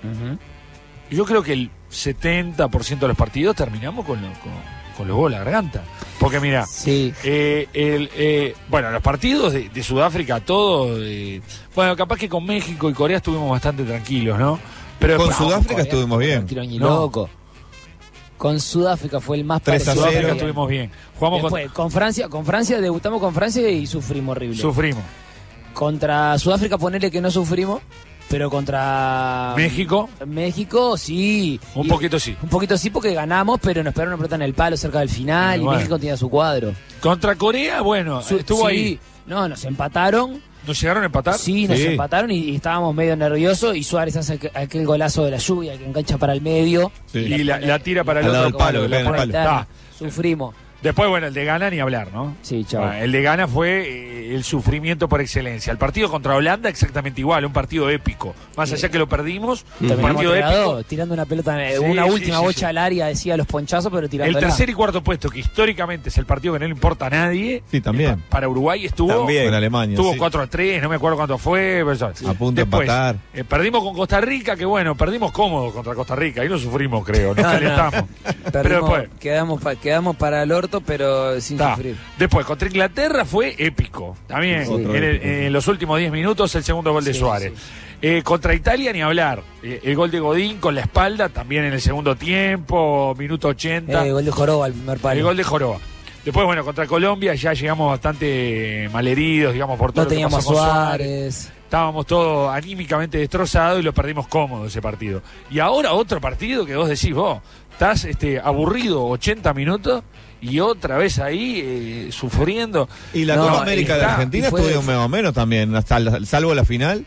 Yo creo que el setenta por ciento de los partidos terminamos con, lo- con, con los goles a la garganta. Porque mira, Sí. eh, el, eh, bueno, los partidos de, de Sudáfrica, todos, eh, bueno, capaz que con México y Corea estuvimos bastante tranquilos, ¿no? Pero Con después- Sudáfrica Corea, estuvimos bien. no tiro ni No. loco. Con Sudáfrica fue el más tres a parecido. Sudáfrica cero. estuvimos bien. Jugamos con- Después, con Francia, con Francia debutamos con Francia y sufrimos horrible. sufrimos. Contra Sudáfrica ponele que no sufrimos, pero contra México, México sí. un Y- poquito sí. Un poquito sí porque ganamos, pero nos esperaron una pelota en el palo cerca del final Bueno, y bueno. México tenía su cuadro. Contra Corea, bueno, Su- estuvo sí. ahí. No, nos empataron. ¿Nos llegaron a empatar? Sí, nos Sí. empataron y, y estábamos medio nerviosos y Suárez hace aqu- aquel golazo de la lluvia que engancha para el medio. Sí. Y la, la tira para el Al otro lado del palo, palo, que la pega en el pone- palo. Ah, Sufrimos. Después, bueno, el de Ghana ni hablar, ¿no? Sí, chao. Bueno, el de Ghana fue eh, el sufrimiento por excelencia. El partido contra Holanda exactamente igual, un partido épico. Más allá que lo perdimos, un partido épico. Tirando una pelota, Sí, una sí, última sí, bocha sí. al área, decía los ponchazos, pero tirando. El tercer y cuarto puesto, que históricamente es el partido que no le importa a nadie. Sí, también. eh, pa- para Uruguay estuvo. También. En Alemania, Estuvo sí. cuatro a tres, no me acuerdo cuánto fue. Pero, A punto de empatar. eh, perdimos con Costa Rica, que bueno, perdimos cómodos contra Costa Rica. Ahí no sufrimos, creo. Nos No, no. calentamos. Pero Perdimos, después. quedamos, pa- quedamos para el orto, pero sin Ta. sufrir. Después, contra Inglaterra fue épico. También, Sí. en, el- en los últimos diez minutos, el segundo gol de Sí, Suárez. Eh, contra Italia, ni hablar. Eh, el gol de Godín con la espalda, también en el segundo tiempo, minuto ochenta. Eh, gol de Joroba al primer palo. El gol de Joroba. Después, bueno, contra Colombia ya llegamos bastante malheridos, digamos, por todo No lo que teníamos pasó con Suárez. Estábamos todos anímicamente destrozados y lo perdimos cómodo ese partido. Y ahora otro partido que vos decís, vos, estás este, aburrido ochenta minutos y otra vez ahí eh, sufriendo. Y la No, Copa América de está, Argentina y fue- estuvieron más o menos también, hasta la- salvo la final.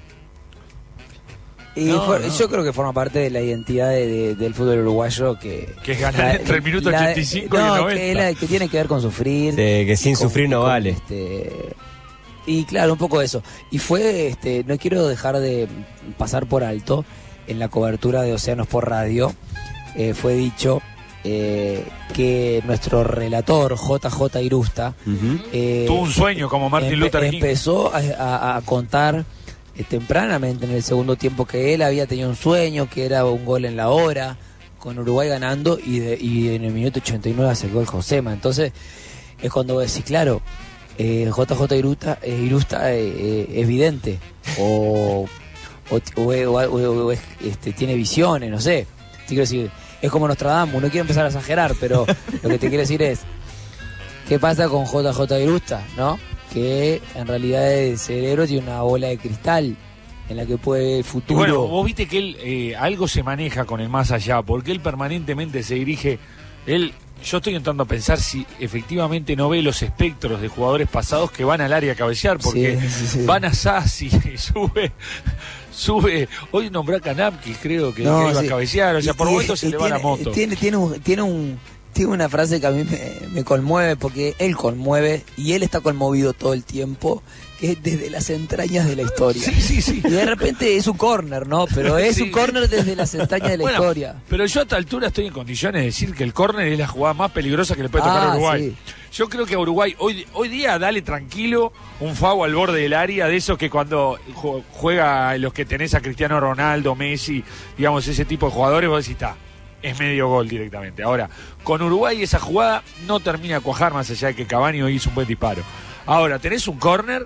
Y No, for- no. yo creo que forma parte de la identidad de- de- del fútbol uruguayo que... Que es ganar entre el minuto ochenta y cinco y el no, noventa. Que, la- que tiene que ver con sufrir. De que sin con- sufrir no con, vale. este, y claro, un poco de eso. Y fue, este, no quiero dejar de pasar por alto, en la cobertura de Océanos por Radio, eh, fue dicho eh, que nuestro relator, J J Irusta, eh, Tuvo un sueño como Martin empe- Luther King. empezó a, a- a contar eh, tempranamente en el segundo tiempo que él había tenido un sueño, que era un gol en la hora, con Uruguay ganando, y, de- y en el minuto ochenta y nueve hace el gol Josema. Entonces es cuando vos decís, claro, eh, J J Irusta, eh, Irusta eh, eh, es vidente, o, o, o- o- o es- este, tiene visiones, no sé. Te quiero decir, es como Nostradamus, no quiero empezar a exagerar, pero lo que te quiero decir es, ¿qué pasa con J J Irusta, no? Que en realidad el cerebro tiene una bola de cristal en la que puede ver el Y futuro. bueno, vos viste que él eh, algo se maneja con el más allá, porque él permanentemente se dirige. Él, yo estoy intentando pensar si efectivamente no ve los espectros de jugadores pasados que van al área a cabecear, porque Sí, sí, sí. van a Sassi, sube, sube. Hoy nombró a Canapki, creo que, No, que iba sí. a cabecear, o sea, Y- por y- momentos se y le va la tiene- moto. Tiene, tiene, un, tiene, un, tiene una frase que a mí me, me conmueve, porque él conmueve y él está conmovido todo el tiempo, que es desde las entrañas de la historia. Sí, sí, sí. Y de repente es un córner, ¿no? Pero es Sí. un córner desde las entrañas de la Bueno, historia. pero yo a esta altura estoy en condiciones de decir que el córner es la jugada más peligrosa que le puede tocar Ah, a Uruguay. sí. Yo creo que a Uruguay hoy, hoy día dale tranquilo un fau al borde del área, de esos que cuando ju- juega los que tenés a Cristiano Ronaldo, Messi, digamos ese tipo de jugadores, vos decís, está, es medio gol directamente. Ahora, con Uruguay esa jugada no termina de cuajar, más allá de que Cavani hoy hizo un buen disparo. Ahora, tenés un córner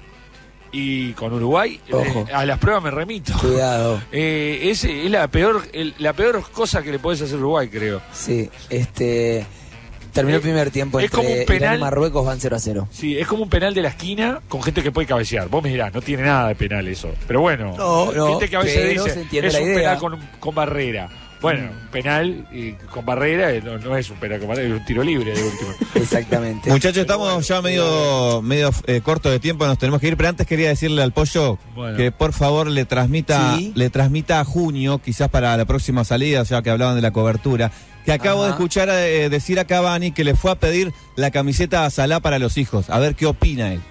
y con Uruguay, Ojo. eh, a las pruebas me remito. Cuidado. Eh, es, es la peor el- la peor cosa que le podés hacer a Uruguay, creo. Sí, este... Terminó el primer tiempo es como entre un penal. Irán y Marruecos, van cero a cero. Sí, es como un penal de la esquina con gente que puede cabecear. Vos me dirás, no tiene nada de penal eso. Pero bueno, No, no, viste que a veces pero se dice, entiende es la un idea. penal con, con barrera. Bueno, un penal y con barrera eh, no, no es un penal con barrera, es un tiro libre de último. Exactamente. Muchachos, estamos ya medio medio eh, corto de tiempo, nos tenemos que ir, pero antes quería decirle al Pollo Bueno. que por favor le transmita Sí. le transmita a Junio, quizás para la próxima salida, ya que hablaban de la cobertura, que acabo Ajá. de escuchar eh, decir a Cavani que le fue a pedir la camiseta a Salah para los hijos, a ver qué opina él.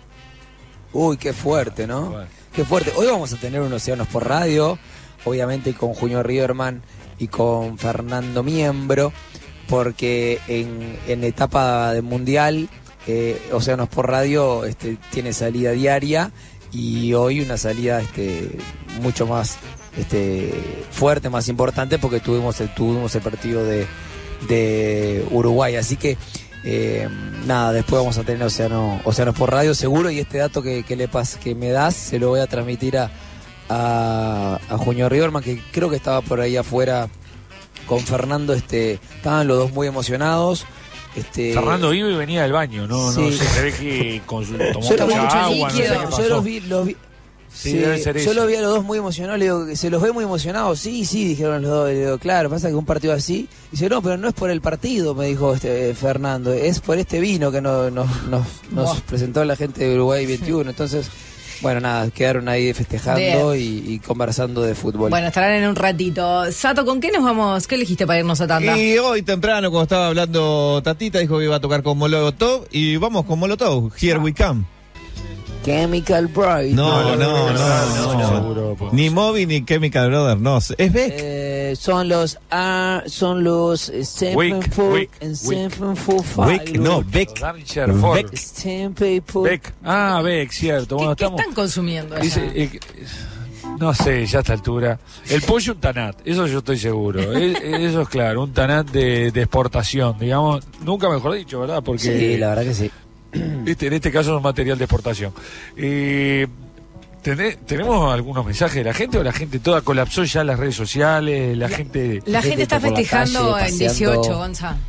Uy, qué fuerte, ¿no? Bueno. Qué fuerte. Hoy vamos a tener un Océanos por Radio, obviamente con Junio Rieberman y con Fernando Miembro, porque en, en etapa de Mundial, eh, Océanos por Radio este, tiene salida diaria y hoy una salida este, mucho más este, fuerte, más importante, porque tuvimos el, tuvimos el partido de, de Uruguay. Así que Eh, nada, después vamos a tener Océano, Océanos por Radio seguro, y este dato que, que le pas, que me das se lo voy a transmitir a, a, a Junio Rieberman, que creo que estaba por ahí afuera con Fernando. Este, estaban los dos muy emocionados. Este, Fernando iba y venía del baño, no, no Sí. se ve que con su, tomó yo los vi, mucha agua, no sé yo- qué pasó. yo los vi, los vi- Sí, sí, debe ser yo eso. los vi a los dos muy emocionados. Le digo, que ¿se los ve muy emocionados? Sí, sí, dijeron los dos. Le digo, claro, pasa que un partido así. Dice, no, pero no es por el partido, me dijo este Fernando, es por este vino que no- nos, nos, nos presentó la gente de Uruguay veintiuno. Entonces, bueno, nada, quedaron ahí festejando y, y conversando de fútbol. Bueno, estarán en un ratito. Sato, ¿con qué nos vamos? ¿Qué elegiste para irnos a tanda? Y hoy temprano, cuando estaba hablando Tatita, dijo que iba a tocar con Molotov. Y vamos con Molotov. Here we come. Chemical Bride. No, no, no. no, no, seguro, pues. Ni Moby ni Chemical Brother, no. ¿Es Beck? Eh, son los ah, son los eh, Seven Wick, Four Wick, and Wick. Seven Four Five. Beck, no, Beck. Danger Four. Beck. Ten people. Beck. Ah, Beck, cierto. Bueno, ¿Qué, qué estamos. están consumiendo allá? Dice, eh, no sé, ya a esta altura. El pollo un tanat, eso yo estoy seguro. Es- eso es claro, un tanat de, de exportación, digamos. Nunca mejor dicho, ¿verdad? Porque Sí, la verdad que sí. este, en este caso es un material de exportación. Eh, ¿tené- ¿Tenemos algunos mensajes de la gente o la gente toda colapsó ya en las redes sociales? La, gente. La gente está por la festejando calle, en paseando. dieciocho, Gonza.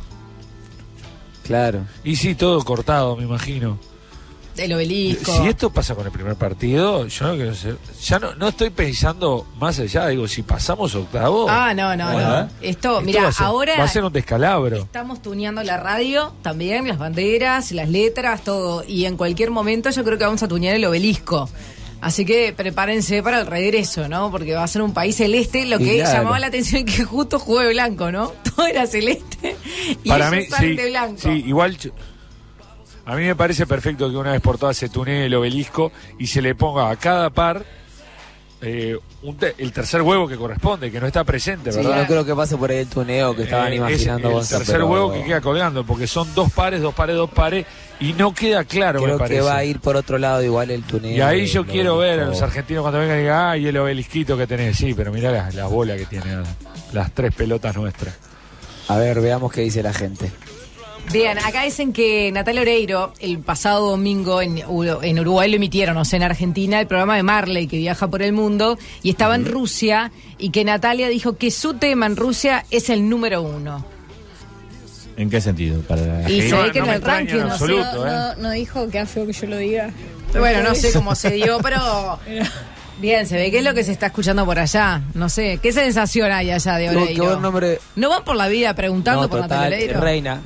Claro. Y sí, todo cortado, me imagino. El obelisco. Si esto pasa con el primer partido, yo no quiero ser. Ya no, no estoy pensando más allá. Digo, si pasamos octavo. Ah, no, no, Ajá. no. Esto, esto mira, va a ser- ahora Va a ser un descalabro. estamos tuneando la radio también, las banderas, las letras, todo. Y en cualquier momento yo creo que vamos a tunear el obelisco. Así que prepárense para el regreso, ¿no? Porque va a ser un país celeste. Lo Y que claro. llamaba la atención es que justo jugó de blanco, ¿no? Todo era celeste. Y Para ellos mí, salen sí, de blanco. sí, igual yo- a mí me parece perfecto que una vez por todas se tunee el obelisco y se le ponga a cada par eh, un te- el tercer huevo que corresponde, que no está presente, Sí, ¿verdad? no creo que pase por ahí el tuneo que estaban Eh, imaginando es el vos. tercer pero huevo que queda colgando, porque son dos pares, dos pares, dos pares, y no queda claro, me creo parece. que va a ir por otro lado igual el tuneo. Y ahí yo del quiero ver a obelisco. los argentinos cuando vengan y digan, ay, el obelisquito que tenés. Sí, pero mirá las, las bolas que tiene, las tres pelotas nuestras. A ver, veamos qué dice la gente. Vean, acá dicen que Natalia Oreiro, el pasado domingo en, Uru- en Uruguay lo emitieron, o sea, en Argentina, el programa de Marley, que viaja por el mundo, y estaba en Rusia, y que Natalia dijo que su tema en Rusia es el número uno. ¿En qué sentido? Para... Y Sí, se no- ve que no en me el extraña ranking, en no sé. absoluto. no, ¿eh? no, no dijo que feo que yo lo diga. Bueno, no sé cómo se dio, pero bien, se ve que es lo que se está escuchando por allá. No sé, ¿qué sensación hay allá de Qué- qué Oreiro? buen nombre. ¿No van por la vida preguntando No, por total, Natalia Oreiro? reina.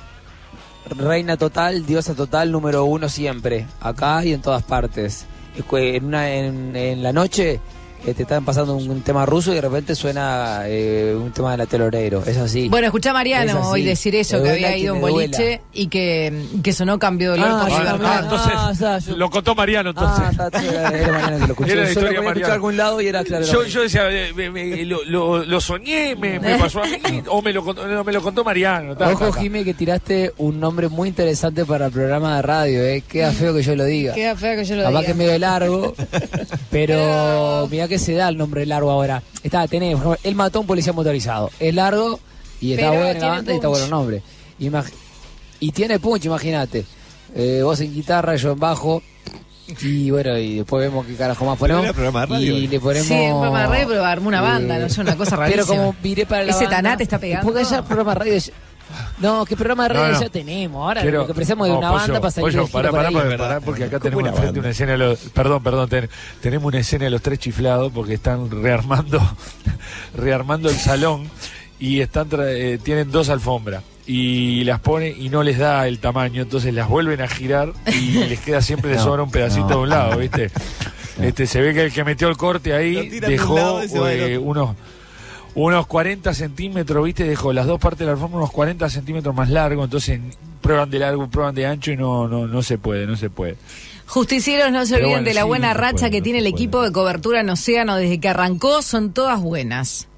Reina total, diosa total, número uno siempre. Acá y en todas partes. Es que En, una, en, en la noche eh, te están pasando un, un tema ruso y de repente suena eh, un tema de Natalia Oreiro. Es así. Bueno, escuché a Es Mariano así. hoy decir eso, Me que duela había que ido a un me duela. boliche y que, que sonó cambio de olor Ah, por yo la también. Ah, tarde. entonces, Ah, o sea, yo- lo contó Mariano, entonces. Ah, está, era, era Mariano que lo escuché. Era la Yo historia lo ponía a escuchar Mariano. a algún lado y era claro. Yo, yo decía, eh, me- me- lo, lo- lo soñé, me, me pasó a mí, o me lo contó, no, me lo contó Mariano. ta, Ojo, ta, ta. Jimmy, que tiraste un nombre muy interesante para el programa de radio, ¿eh? Queda feo que yo lo diga. Queda feo que yo lo Capaz diga. que es medio largo, pero mira que se da el nombre largo ahora. Está, tenés, por ejemplo, él mató a un policía motorizado. Es largo y está Pero bueno la tiene banda y está punch. bueno el nombre. Imag- y tiene punch, imagínate. Eh, vos en guitarra, yo en bajo. Y bueno, y después vemos qué carajo más ponemos. Pero era programa de radio. Y le ponemos. Sí, en programa de radio, pero armó una banda, no sé, una cosa rarísima. Pero como viré para la Ese banda, tanate está pegando. Porque ya programa de radio. ya- No, ¿qué programa de radio No, no. ya tenemos? Ahora Quiero- lo que precisamos de no, una Pollo, banda para salir Pollo, de gira pará, por pará, ahí. pará, pará, porque acá ¿Cómo tenemos una enfrente banda? una escena de los, perdón, perdón, ten- tenemos una escena de los tres chiflados porque están rearmando, rearmando el salón y están tra- eh, tienen dos alfombras y las pone y no les da el tamaño, entonces las vuelven a girar y les queda siempre les No, sobra un pedacito no. de un lado, ¿viste? Este, se ve que el que metió el corte Lo ahí tira de un dejó lado y se va del eh, otro. unos unos cuarenta centímetros, ¿viste? Dejó las dos partes de la alfombra unos cuarenta centímetros más largo, entonces prueban de largo, prueban de ancho y no no no se puede, no se puede. Justicieros, no se Pero olviden bueno, de la sí, buena no se racha puede, que no tiene se el puede. equipo de cobertura en Océano desde que arrancó, son todas buenas.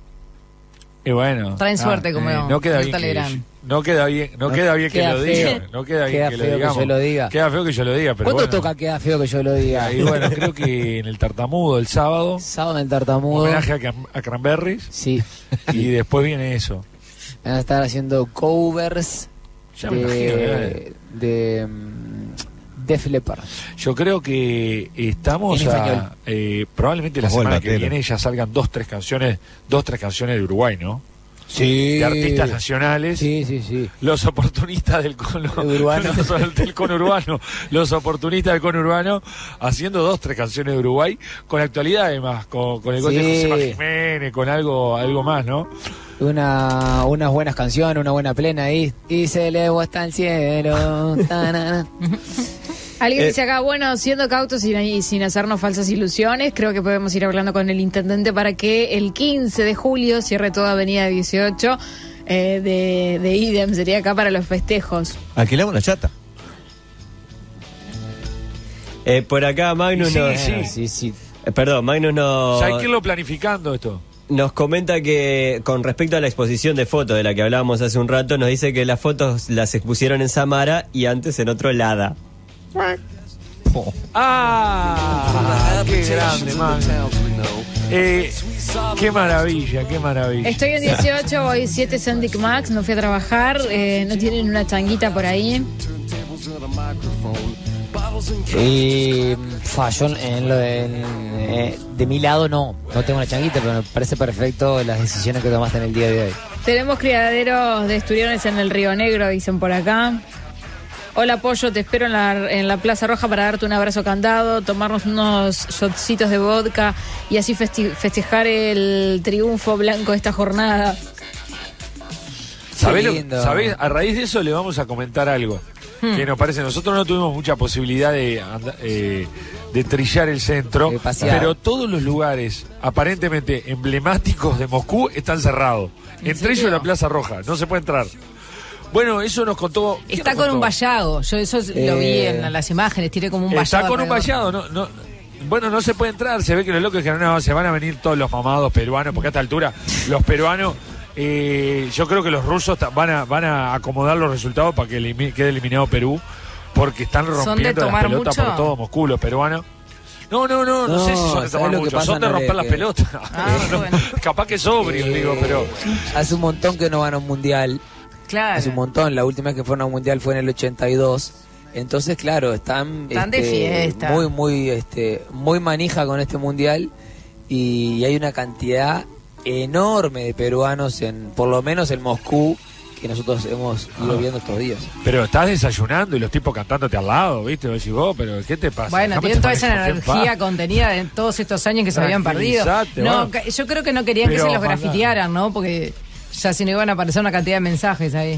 Y bueno, Traen suerte, como no queda Mirta bien que, Legrand. no queda bien, no, queda bien que queda lo feo. diga, no queda bien Queda que feo lo que digamos. yo lo diga. Queda feo que yo lo diga, pero ¿Cuándo bueno. toca queda feo que yo lo diga? Y bueno, creo que en el Tartamudo el sábado, Sábado en el Tartamudo. homenaje a, Cran- a Cranberries Sí. y después viene eso. Van a estar haciendo covers Ya me imagino, de, de mm, Def Leppard. Yo creo que estamos En a, español. eh, probablemente la Ojo, el semana que batero. viene ya salgan dos, tres canciones, dos, tres canciones de Uruguay, ¿no? Sí. De artistas nacionales. Sí, sí, sí. Los oportunistas del cono Urbano. los, del conurbano, los oportunistas del conurbano haciendo dos, tres canciones de Uruguay con la actualidad además, con, con el gol de Sí. José María Jiménez, con algo, algo más, ¿no? Una, unas buenas canciones, una buena plena ahí. Y se elevó hasta el cielo. Tanana. Alguien Eh, dice acá, bueno, siendo cautos y, y sin hacernos falsas ilusiones, creo que podemos ir hablando con el intendente para que el quince de julio cierre toda avenida dieciocho eh, de, de Idem, sería acá para los festejos. Alquilamos la chata. Eh, por acá Magnus Sí, nos... sí. Sí, sí. eh, perdón, Magnus nos... O sea, hay que irlo planificando esto. Nos comenta que con respecto a la exposición de fotos de la que hablábamos hace un rato, nos dice que las fotos las expusieron en Samara y antes en otro Lada. ¡Ah! ¡Qué grande, man! Eh, ¡Qué maravilla, qué maravilla! Estoy en dieciocho, voy siete Sandic Max, no fui a trabajar, eh, no tienen una changuita por ahí. Y fa, yo en lo de, en, eh, de mi lado no, no tengo una changuita, pero me parece perfecto las decisiones que tomaste en el día de hoy. Tenemos criaderos de esturiones en el Río Negro, dicen por acá. Hola Pollo, te espero en la, en la Plaza Roja para darte un abrazo candado, tomarnos unos shotcitos de vodka y así festi- festejar el triunfo blanco de esta jornada. ¿Sabés, lo- lindo. sabés? A raíz de eso le vamos a comentar algo Hmm. que nos parece. Nosotros no tuvimos mucha posibilidad de, anda- eh, de trillar el centro, De pasear. pero todos los lugares aparentemente emblemáticos de Moscú están cerrados. Entre serio? ellos la Plaza Roja, no se puede entrar. Bueno, eso nos contó. ¿quién Está nos con un contó? vallado, yo eso lo vi Eh, en las imágenes, tiene como un vallado. Está con un alrededor. vallado, no, no, bueno, no se puede entrar, se ve que los locos dijeron, no, se van a venir todos los mamados peruanos, porque a esta altura los peruanos, eh, yo creo que los rusos ta- van a, van a acomodar los resultados para que elimi- quede eliminado Perú, porque están ¿Son de rompiendo las tomar pelotas mucho? por todo Moscú, los peruanos. No, no, no, no, No, sé si son de ¿sabés tomar lo que mucho, pasa, son de Nore? romper las Que- pelotas. Ah, No, bueno. capaz que sobrios, Eh, digo, pero... Hace un montón que no van a un mundial. Claro. Hace un montón. La última vez que fueron a un mundial fue en el ochenta y dos. Entonces, claro, están, Están de fiesta. muy, muy, este, muy manija con este mundial y hay una cantidad enorme de peruanos en, por lo menos en Moscú, que nosotros hemos ido viendo estos días. Pero estás desayunando y los tipos cantándote al lado, ¿viste? Vos decís, vos, pero ¿qué te pasa? Bueno, Déjame tienen toda tomar esa el café en energía paz. contenida en todos estos años que se habían perdido. Tranquilizate, No, bueno. ca- yo creo que no querían Pero que se los ojalá. grafitearan, ¿no? Porque ya si no iban a aparecer una cantidad de mensajes ahí.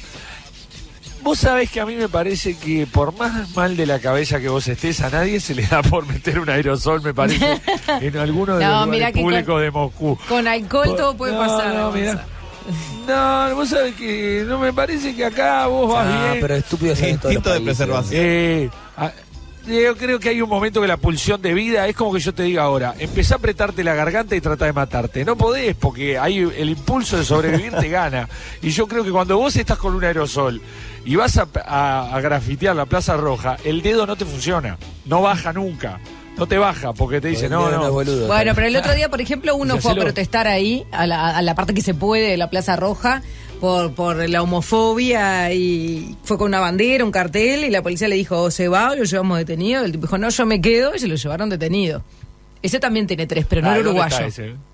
Vos sabés que a mí me parece que por más mal de la cabeza que vos estés, a nadie se le da por meter un aerosol, me parece, en alguno de No, los mirá lugares que públicos con- de Moscú. Con alcohol Vos- todo puede no, pasar. No, mirá. No, vos sabés que no me parece que acá vos vas Ah, bien. pero estúpidos en todos los Instinto de países. preservación. Eh, a- yo creo que hay un momento que la pulsión de vida es como que yo te diga ahora, empezá a apretarte la garganta y trata de matarte. No podés porque hay el impulso de sobrevivir te gana. Y yo creo que cuando vos estás con un aerosol y vas a, a, a grafitear la Plaza Roja, el dedo no te funciona, no baja nunca. No te baja porque te dice, El no, dedo no. es boludo, Bueno, tal. pero el otro día, por ejemplo, uno Y fue a hacelo. protestar ahí, a la, a la parte que se puede de la Plaza Roja, por, por la homofobia, y fue con una bandera, un cartel, y la policía le dijo, o se va o lo llevamos detenido. El tipo dijo, no, yo me quedo, y se lo llevaron detenido. Ese también tiene tres, pero no Ah, el ¿dónde uruguayo. está ese?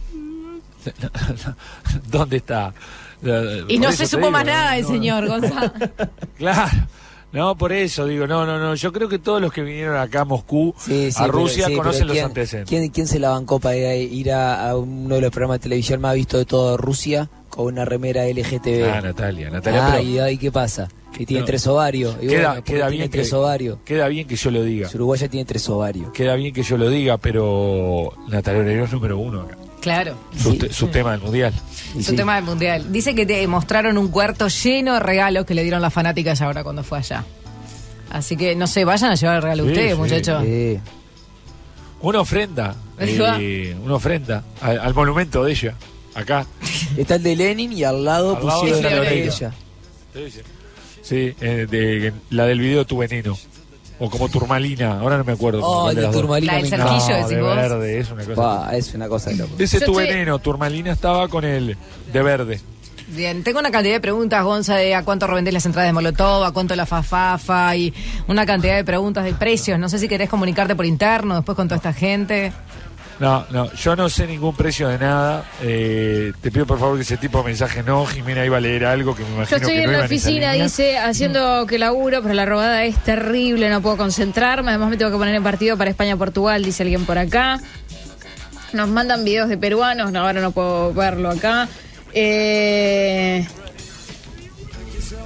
¿Dónde está? Y Por no eso se te supo digo, más nada el no, señor, Gonzalo. Claro. No, por eso digo, no, no, no. Yo creo que todos los que vinieron acá a Moscú, Sí, sí, a pero- Rusia, sí, pero conocen los ¿quién- antecedentes. ¿quién, ¿Quién se la bancó para ir a, ir a- a uno de los programas de televisión más vistos de todo Rusia con una remera L G T B? Ah, Natalia, Natalia. Ah, pero y ahí qué pasa, que tiene No. tres ovarios. Y queda, bueno, porque queda tiene bien tres que, ovarios. queda bien que yo lo diga. Si Uruguaya tiene tres ovarios. Queda bien que yo lo diga, pero Natalia Oreiro es número uno acá. Claro. Su, Sí. te- su tema del mundial. Y Su sí. tema del mundial. Dice que te mostraron un cuarto lleno de regalos que le dieron las fanáticas ahora cuando fue allá. Así que, no sé, vayan a llevar el regalo Sí, ustedes, sí. muchachos. Sí. Una ofrenda. Ahí va. eh, una ofrenda al, al monumento de ella. Acá. Está el de Lenin y al lado Al lado pusieron de la de Oreiro. ella. Sí, sí. Sí, eh, de, la del video Tu Veneno. O como Turmalina, ahora no me acuerdo. Oh, cuál el de las dos. Turmalina La del me cerquillo, encanta. No, decís de vos. verde, es una cosa. Pa, es una cosa de loco. Dice Yo Tu estoy- Veneno, Turmalina estaba con el de verde. Bien, tengo una cantidad de preguntas, Gonza, de a cuánto revendés las entradas de Molotov, a cuánto la fafafa y una cantidad de preguntas de precios. No sé si querés comunicarte por interno después con toda esta gente. No, no, yo no sé ningún precio de nada. Eh, te pido por favor que ese tipo de mensaje no. Jimena iba a leer algo que me Yo imagino estoy que en no la iba en esa oficina, línea. dice, haciendo que laburo, pero la robada es terrible, no puedo concentrarme. Además me tengo que poner en partido para España-Portugal, dice alguien por acá. Nos mandan videos de peruanos, no, ahora no puedo verlo acá. Eh...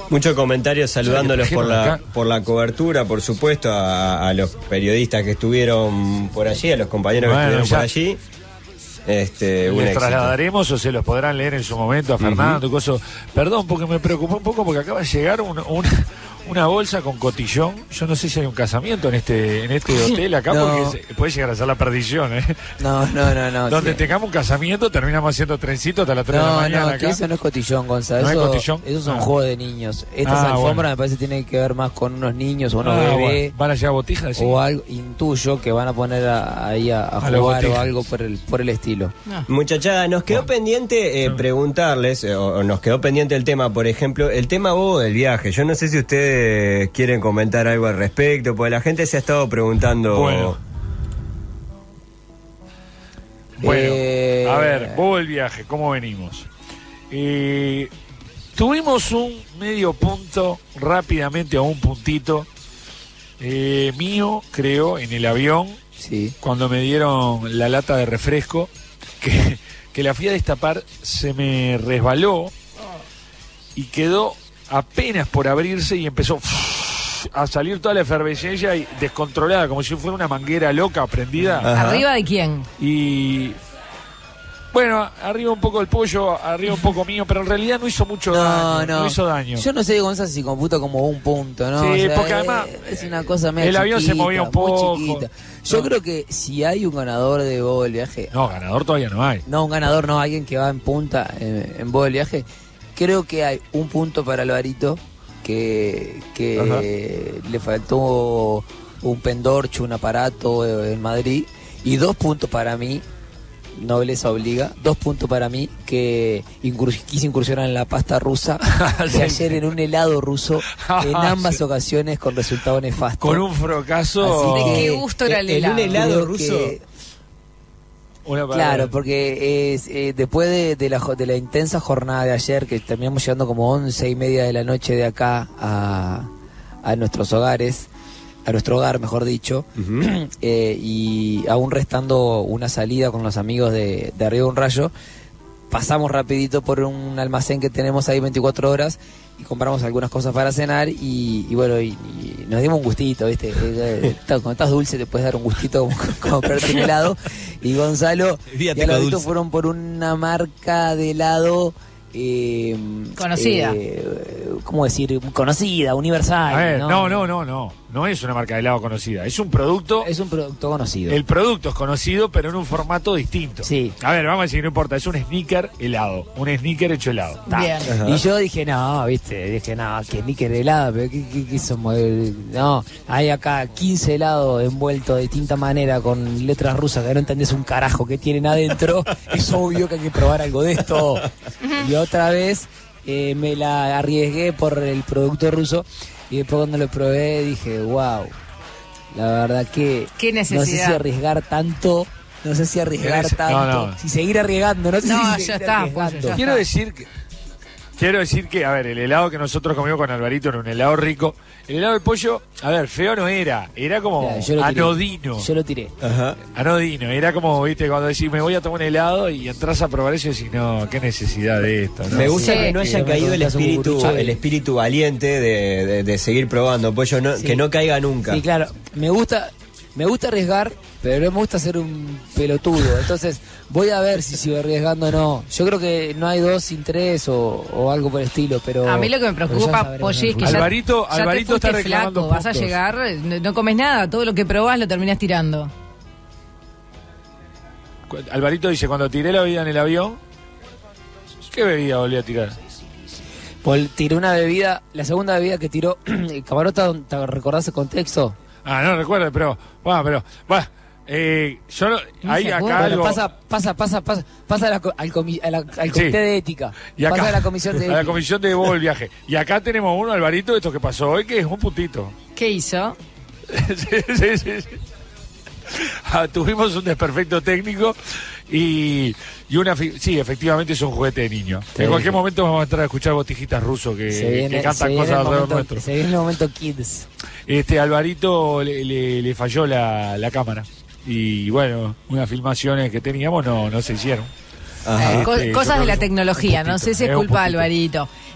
Muchos comentarios saludándolos Sí, por la, acá. por la cobertura, por supuesto, a, a los periodistas que estuvieron por allí, a los compañeros Bueno, que estuvieron ya. por allí. Este, un Les éxito. trasladaremos o se los podrán leer en su momento a Fernando y cosas. Perdón, porque me preocupó un poco porque acaba de llegar un- una, una bolsa con cotillón. Yo no sé si hay un casamiento en este en este hotel acá No. porque se- puede llegar a ser la perdición, ¿eh? No, no, no, no. Donde sí. tengamos un casamiento terminamos haciendo trencitos hasta las tres de la No, mañana no, acá. que eso no es cotillón, Gonzalo. ¿No es eso, cotillón? Esos son Ah. juegos de niños. Estas Ah, alfombras bueno. me parece que tienen que ver más con unos niños o unos Ah, bebés. bueno. ¿Van a llevar botijas? Sí. O algo, intuyo que van a poner a- ahí a, a A la jugar botija. o algo por el, por el estilo. Muchachada, nos quedó pendiente eh, preguntarles, eh, o, o nos quedó pendiente el tema, por ejemplo, el tema bobo del viaje. Yo no sé si ustedes quieren comentar algo al respecto, porque la gente se ha estado preguntando. Bueno. Bueno, Eh, a ver, bobo el viaje, ¿cómo venimos? Eh, tuvimos un medio punto, rápidamente a un puntito, eh, mío, creo, en el avión, Sí. cuando me dieron la lata de refresco, que, que la fui a destapar, se me resbaló y quedó apenas por abrirse y empezó a salir toda la efervescencia y descontrolada, como si fuera una manguera loca prendida. Ajá. ¿Arriba de quién? Y bueno, arriba un poco el pollo, arriba un poco mío, pero en realidad no hizo mucho No, daño. no. No hizo daño. Yo no sé, Gonzalo, si computo como un punto, ¿no? Sí, O sea, porque eh, además, es una cosa medio el avión se chiquita, movía un muy poco. chiquita. Yo No. creo que si hay un ganador de Bobo del Viaje, No, ganador todavía no hay. no un ganador, no alguien que va en punta en, en Bobo del Viaje, creo que hay un punto para Alvarito que, que le faltó un pendorcho, un aparato eh, en Madrid, y dos puntos para mí, nobleza obliga, dos puntos para mí que incurs- quise incursionar en la pasta rusa Sí. de ayer en un helado ruso en ambas Sí. ocasiones con resultado nefasto. Con un fracaso. Así ¿De que- qué gusto era el en helado? un helado Creo ruso. que- Una palabra. Claro, porque es, eh, después de, de la, jo- de la intensa jornada de ayer, que terminamos llegando como once y media de la noche de acá a, a nuestros hogares, a nuestro hogar, mejor dicho, eh, y aún restando una salida con los amigos de, de Arriba de un Rayo, pasamos rapidito por un almacén que tenemos ahí veinticuatro horas y compramos algunas cosas para cenar y, y bueno, y, y nos dimos un gustito, ¿viste? Eh, eh, Cuando estás dulce te puedes dar un gustito como, como perderte un helado. Y Gonzalo y Fíjate, Alvarito dulce. fueron por una marca de helado... Eh, Conocida. eh, ¿Cómo decir? Conocida, universal. A ver, no, no, no, no. No es una marca de helado conocida. Es un producto. Es un producto conocido. El producto es conocido, pero en un formato distinto. Sí. A ver, vamos a decir, no importa. Es un sneaker helado. Un sneaker hecho helado. Ta. Bien. Y yo dije, no, viste, dije, no, que ni que helado, pero ¿qué, qué, qué somos? Eh, No, hay acá quince helados envueltos de distinta manera con letras rusas que no entendés un carajo que tienen adentro. Es obvio que hay que probar algo de esto. Y otra vez eh, me la arriesgué por el producto ruso y después cuando lo probé dije, wow, la verdad que Qué no sé si necesidad. arriesgar tanto. No sé si arriesgar Ese- tanto, no, no. si seguir arriesgando, no sé No, si ya seguir está, arriesgando. pues, ya Quiero está. decir que. Quiero decir que, a ver, el helado que nosotros comimos con Alvarito era un helado rico. El helado de pollo, a ver, feo no era. Era como Mira, yo lo tiré. anodino. Yo lo tiré. Ajá. Anodino. Era como, viste, cuando decís, me voy a tomar un helado y entras a probar eso y decís, no, qué necesidad de esto, ¿no? Me gusta Sí. que no haya Sí, caído el me contás un espíritu, cucurucho y- el espíritu valiente de, de- de seguir probando, pues yo no, Sí. que no caiga nunca. Sí, claro. Me gusta, me gusta arriesgar, pero no me gusta ser un pelotudo. Entonces, voy a ver si sigo arriesgando o no. Yo creo que no hay dos sin tres o, o algo por el estilo, pero... A mí lo que me pero ya preocupa, sabremos Polly, es en que el ya, Alvarito- ya te Alvarito está fuiste reclamando flaco, vas a puntos. llegar, no, no comes nada, todo lo que probás lo terminás tirando. Cu- Alvarito dice, cuando tiré la bebida en el avión, ¿qué bebida volví a tirar? Pol- tiré una bebida, la segunda bebida que tiró Camarota, ¿te recordás el contexto? Ah, no recuerdo, pero, bueno, pero, bueno, eh, yo no, No hay se acá acuerda. Bueno, algo, pasa, pasa, pasa, pasa, pasa a la co- al, comi- a la- al comité Sí. de ética. y acá, Pasa a la comisión de a la ética. comisión de Bobo el viaje. Y acá tenemos uno, Alvarito, esto que pasó hoy, que es un puntito. ¿Qué hizo? sí, sí, sí, sí. Ah, tuvimos un desperfecto técnico y, y una... fi- Sí, efectivamente es un juguete de niño. Sí. En cualquier momento vamos a entrar a escuchar botijitas rusos que, Se viene, que cantan se viene cosas el alrededor momento, nuestro. se viene el momento kids. Este, Alvarito le, le- le falló la, la cámara. Y bueno, unas filmaciones que teníamos no, no se hicieron. Ajá. Eh, co- Este, yo cosas creo de la que es un- tecnología, un no puntito, sé si es es un culpa de puntito. Alvarito.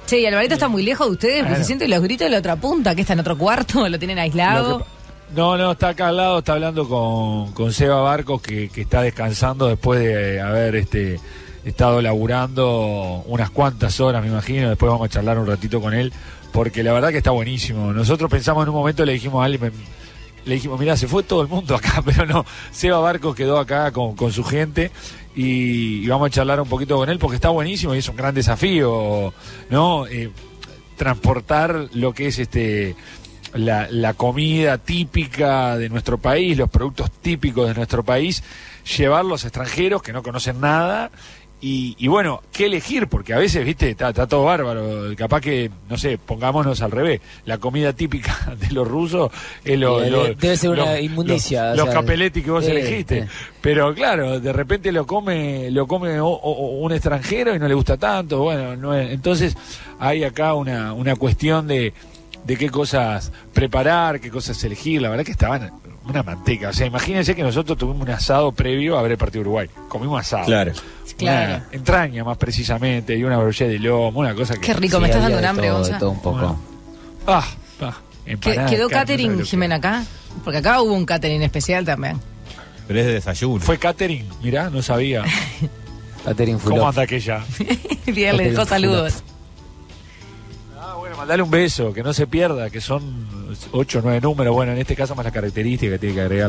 Che, y Alvarito está muy lejos de ustedes, porque Bueno. se sienten los gritos de la otra punta, que está en otro cuarto, lo tienen Lo aislado. que pa- No, no, está acá al lado, está hablando con, con Seba Barcos, que, que está descansando después de haber este estado laburando unas cuantas horas, me imagino. Después vamos a charlar un ratito con él, porque la verdad que está buenísimo. Nosotros pensamos en un momento, le dijimos a alguien, le dijimos, mirá, se fue todo el mundo acá, pero no, Seba Barcos quedó acá con, con su gente y, y vamos a charlar un poquito con él, porque está buenísimo y es un gran desafío, ¿no? Eh, transportar lo que es este... La, la comida típica de nuestro país, los productos típicos de nuestro país, llevarlos a extranjeros que no conocen nada y, y bueno, ¿qué elegir? Porque a veces, viste, está, está todo bárbaro, capaz que, no sé, pongámonos al revés, la comida típica de los rusos es lo, Sí, lo- debe- debe ser una los- inmundicia, Los, o los sea, capeletti que vos sí, elegiste, sí. pero claro, de repente lo come lo come o- o- un extranjero y no le gusta tanto, bueno, no es- entonces hay acá una, una cuestión de de qué cosas preparar, qué cosas elegir. La verdad que estaban una manteca. O sea, imagínense que nosotros tuvimos un asado previo a ver el partido de Uruguay. Comimos asado. Claro. Claro. Una entraña más precisamente y una brocheta de lomo, una cosa que... Qué rico, Sí, me estás había dando un de hambre, todo, Gonza. de todo un poco. Bueno. Ah, ah, ¿Qué- empanada ¿Quedó de carne, no sabes catering, lo que- Jimena, acá? Porque acá hubo un catering especial también. Pero es de desayuno. Fue catering, mirá, no sabía. Catering full ¿Cómo off. anda aquella? Bien, le dejó saludos. Ah, bueno, mandale un beso, que no se pierda, que son ocho o nueve números. Bueno, en este caso más la característica que tiene que agregar.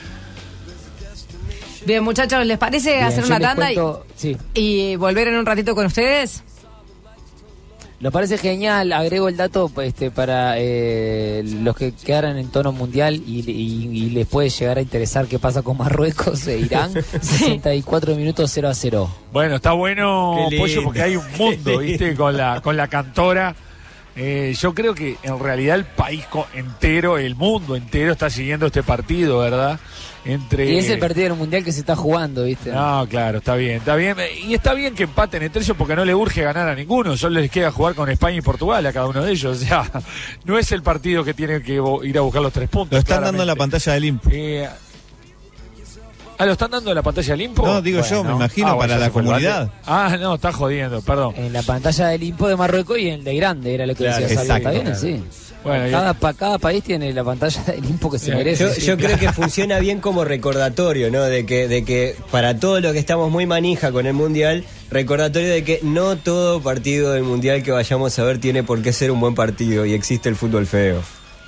Bien, muchachos, ¿les parece Bien, hacer yo una les tanda y, cuento- sí. y volver en un ratito con ustedes? Nos parece genial, agrego el dato este, para eh, los que quedaran en tono mundial y, y- y les puede llegar a interesar qué pasa con Marruecos e Irán. sesenta y cuatro minutos cero a cero. Bueno, está bueno, Qué lindo. Pollo, porque hay un mundo, ¿viste? Con la, con la cantora. Eh, yo creo que en realidad el país co- entero, el mundo entero está siguiendo este partido, ¿verdad? Entre... Y es el partido del mundial que se está jugando, ¿viste? No, claro, está bien, está bien. Y está bien que empaten entre ellos porque no le urge ganar a ninguno. Solo les queda jugar con España y Portugal a cada uno de ellos. O sea, no es el partido que tienen que bo- ir a buscar los tres puntos. Lo están dando en la claramente. pantalla del Impu. Eh, ah, ¿lo están dando en la pantalla del Impo? No, digo yo, me imagino, bueno, para ya la se fue el comunidad. debate. Ah, no, está jodiendo, perdón. En la pantalla del Impo de Marruecos y en el de Grande, era lo que Claro, decía Salvo. exacto, ¿Está bien? claro. Sí. Bueno, cada, pa- cada país tiene la pantalla del Impo que se Bien, merece. Yo, sí. yo creo que funciona bien como recordatorio, ¿no? De que, de que para todos los que estamos muy manija con el Mundial, recordatorio de que no todo partido del Mundial que vayamos a ver tiene por qué ser un buen partido y existe el fútbol feo.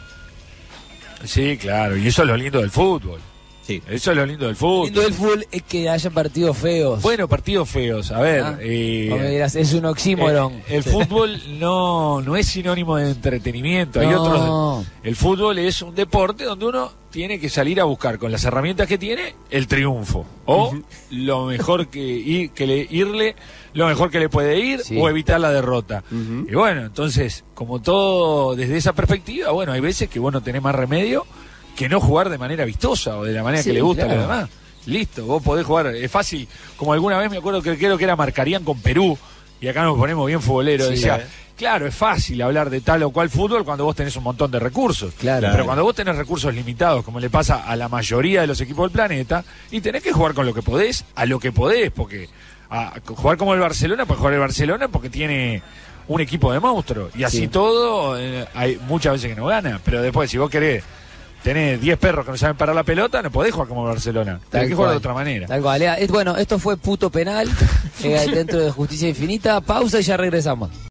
Sí, claro, y eso es lo lindo del fútbol. Sí. Eso es lo lindo del Lo fútbol. lindo del fútbol es que haya partidos feos. Bueno, partidos feos. A ver, Ah, eh, o me dirás, es un oxímoron. El, el fútbol no, no es sinónimo de entretenimiento. Hay No. otros. El fútbol es un deporte donde uno tiene que salir a buscar con las herramientas que tiene el triunfo. O lo mejor que, ir, que le, irle, lo mejor que le puede ir Sí. o evitar la derrota. Y bueno, entonces, como todo desde esa perspectiva, bueno, hay veces que vos no tenés más remedio que no jugar de manera vistosa o de la manera Sí, que le gusta a claro. los demás. Listo, vos podés jugar, es fácil, como alguna vez me acuerdo que creo que era marcarían con Perú, y acá nos ponemos bien futboleros, Sí, decía, eh. claro, es fácil hablar de tal o cual fútbol cuando vos tenés un montón de recursos, Claro. pero cuando vos tenés recursos limitados, como le pasa a la mayoría de los equipos del planeta, y tenés que jugar con lo que podés, a lo que podés, porque a, jugar como el Barcelona, pues jugar el Barcelona porque tiene un equipo de monstruos, y así Sí. todo, eh, hay muchas veces que no gana, pero después si vos querés tenés diez perros que no saben parar la pelota, no podés jugar como Barcelona. Tal Tenés que jugar cual. de otra manera. Tal cual. Es- Bueno, esto fue Puto Penal eh, dentro de Justicia Infinita. Pausa y ya regresamos.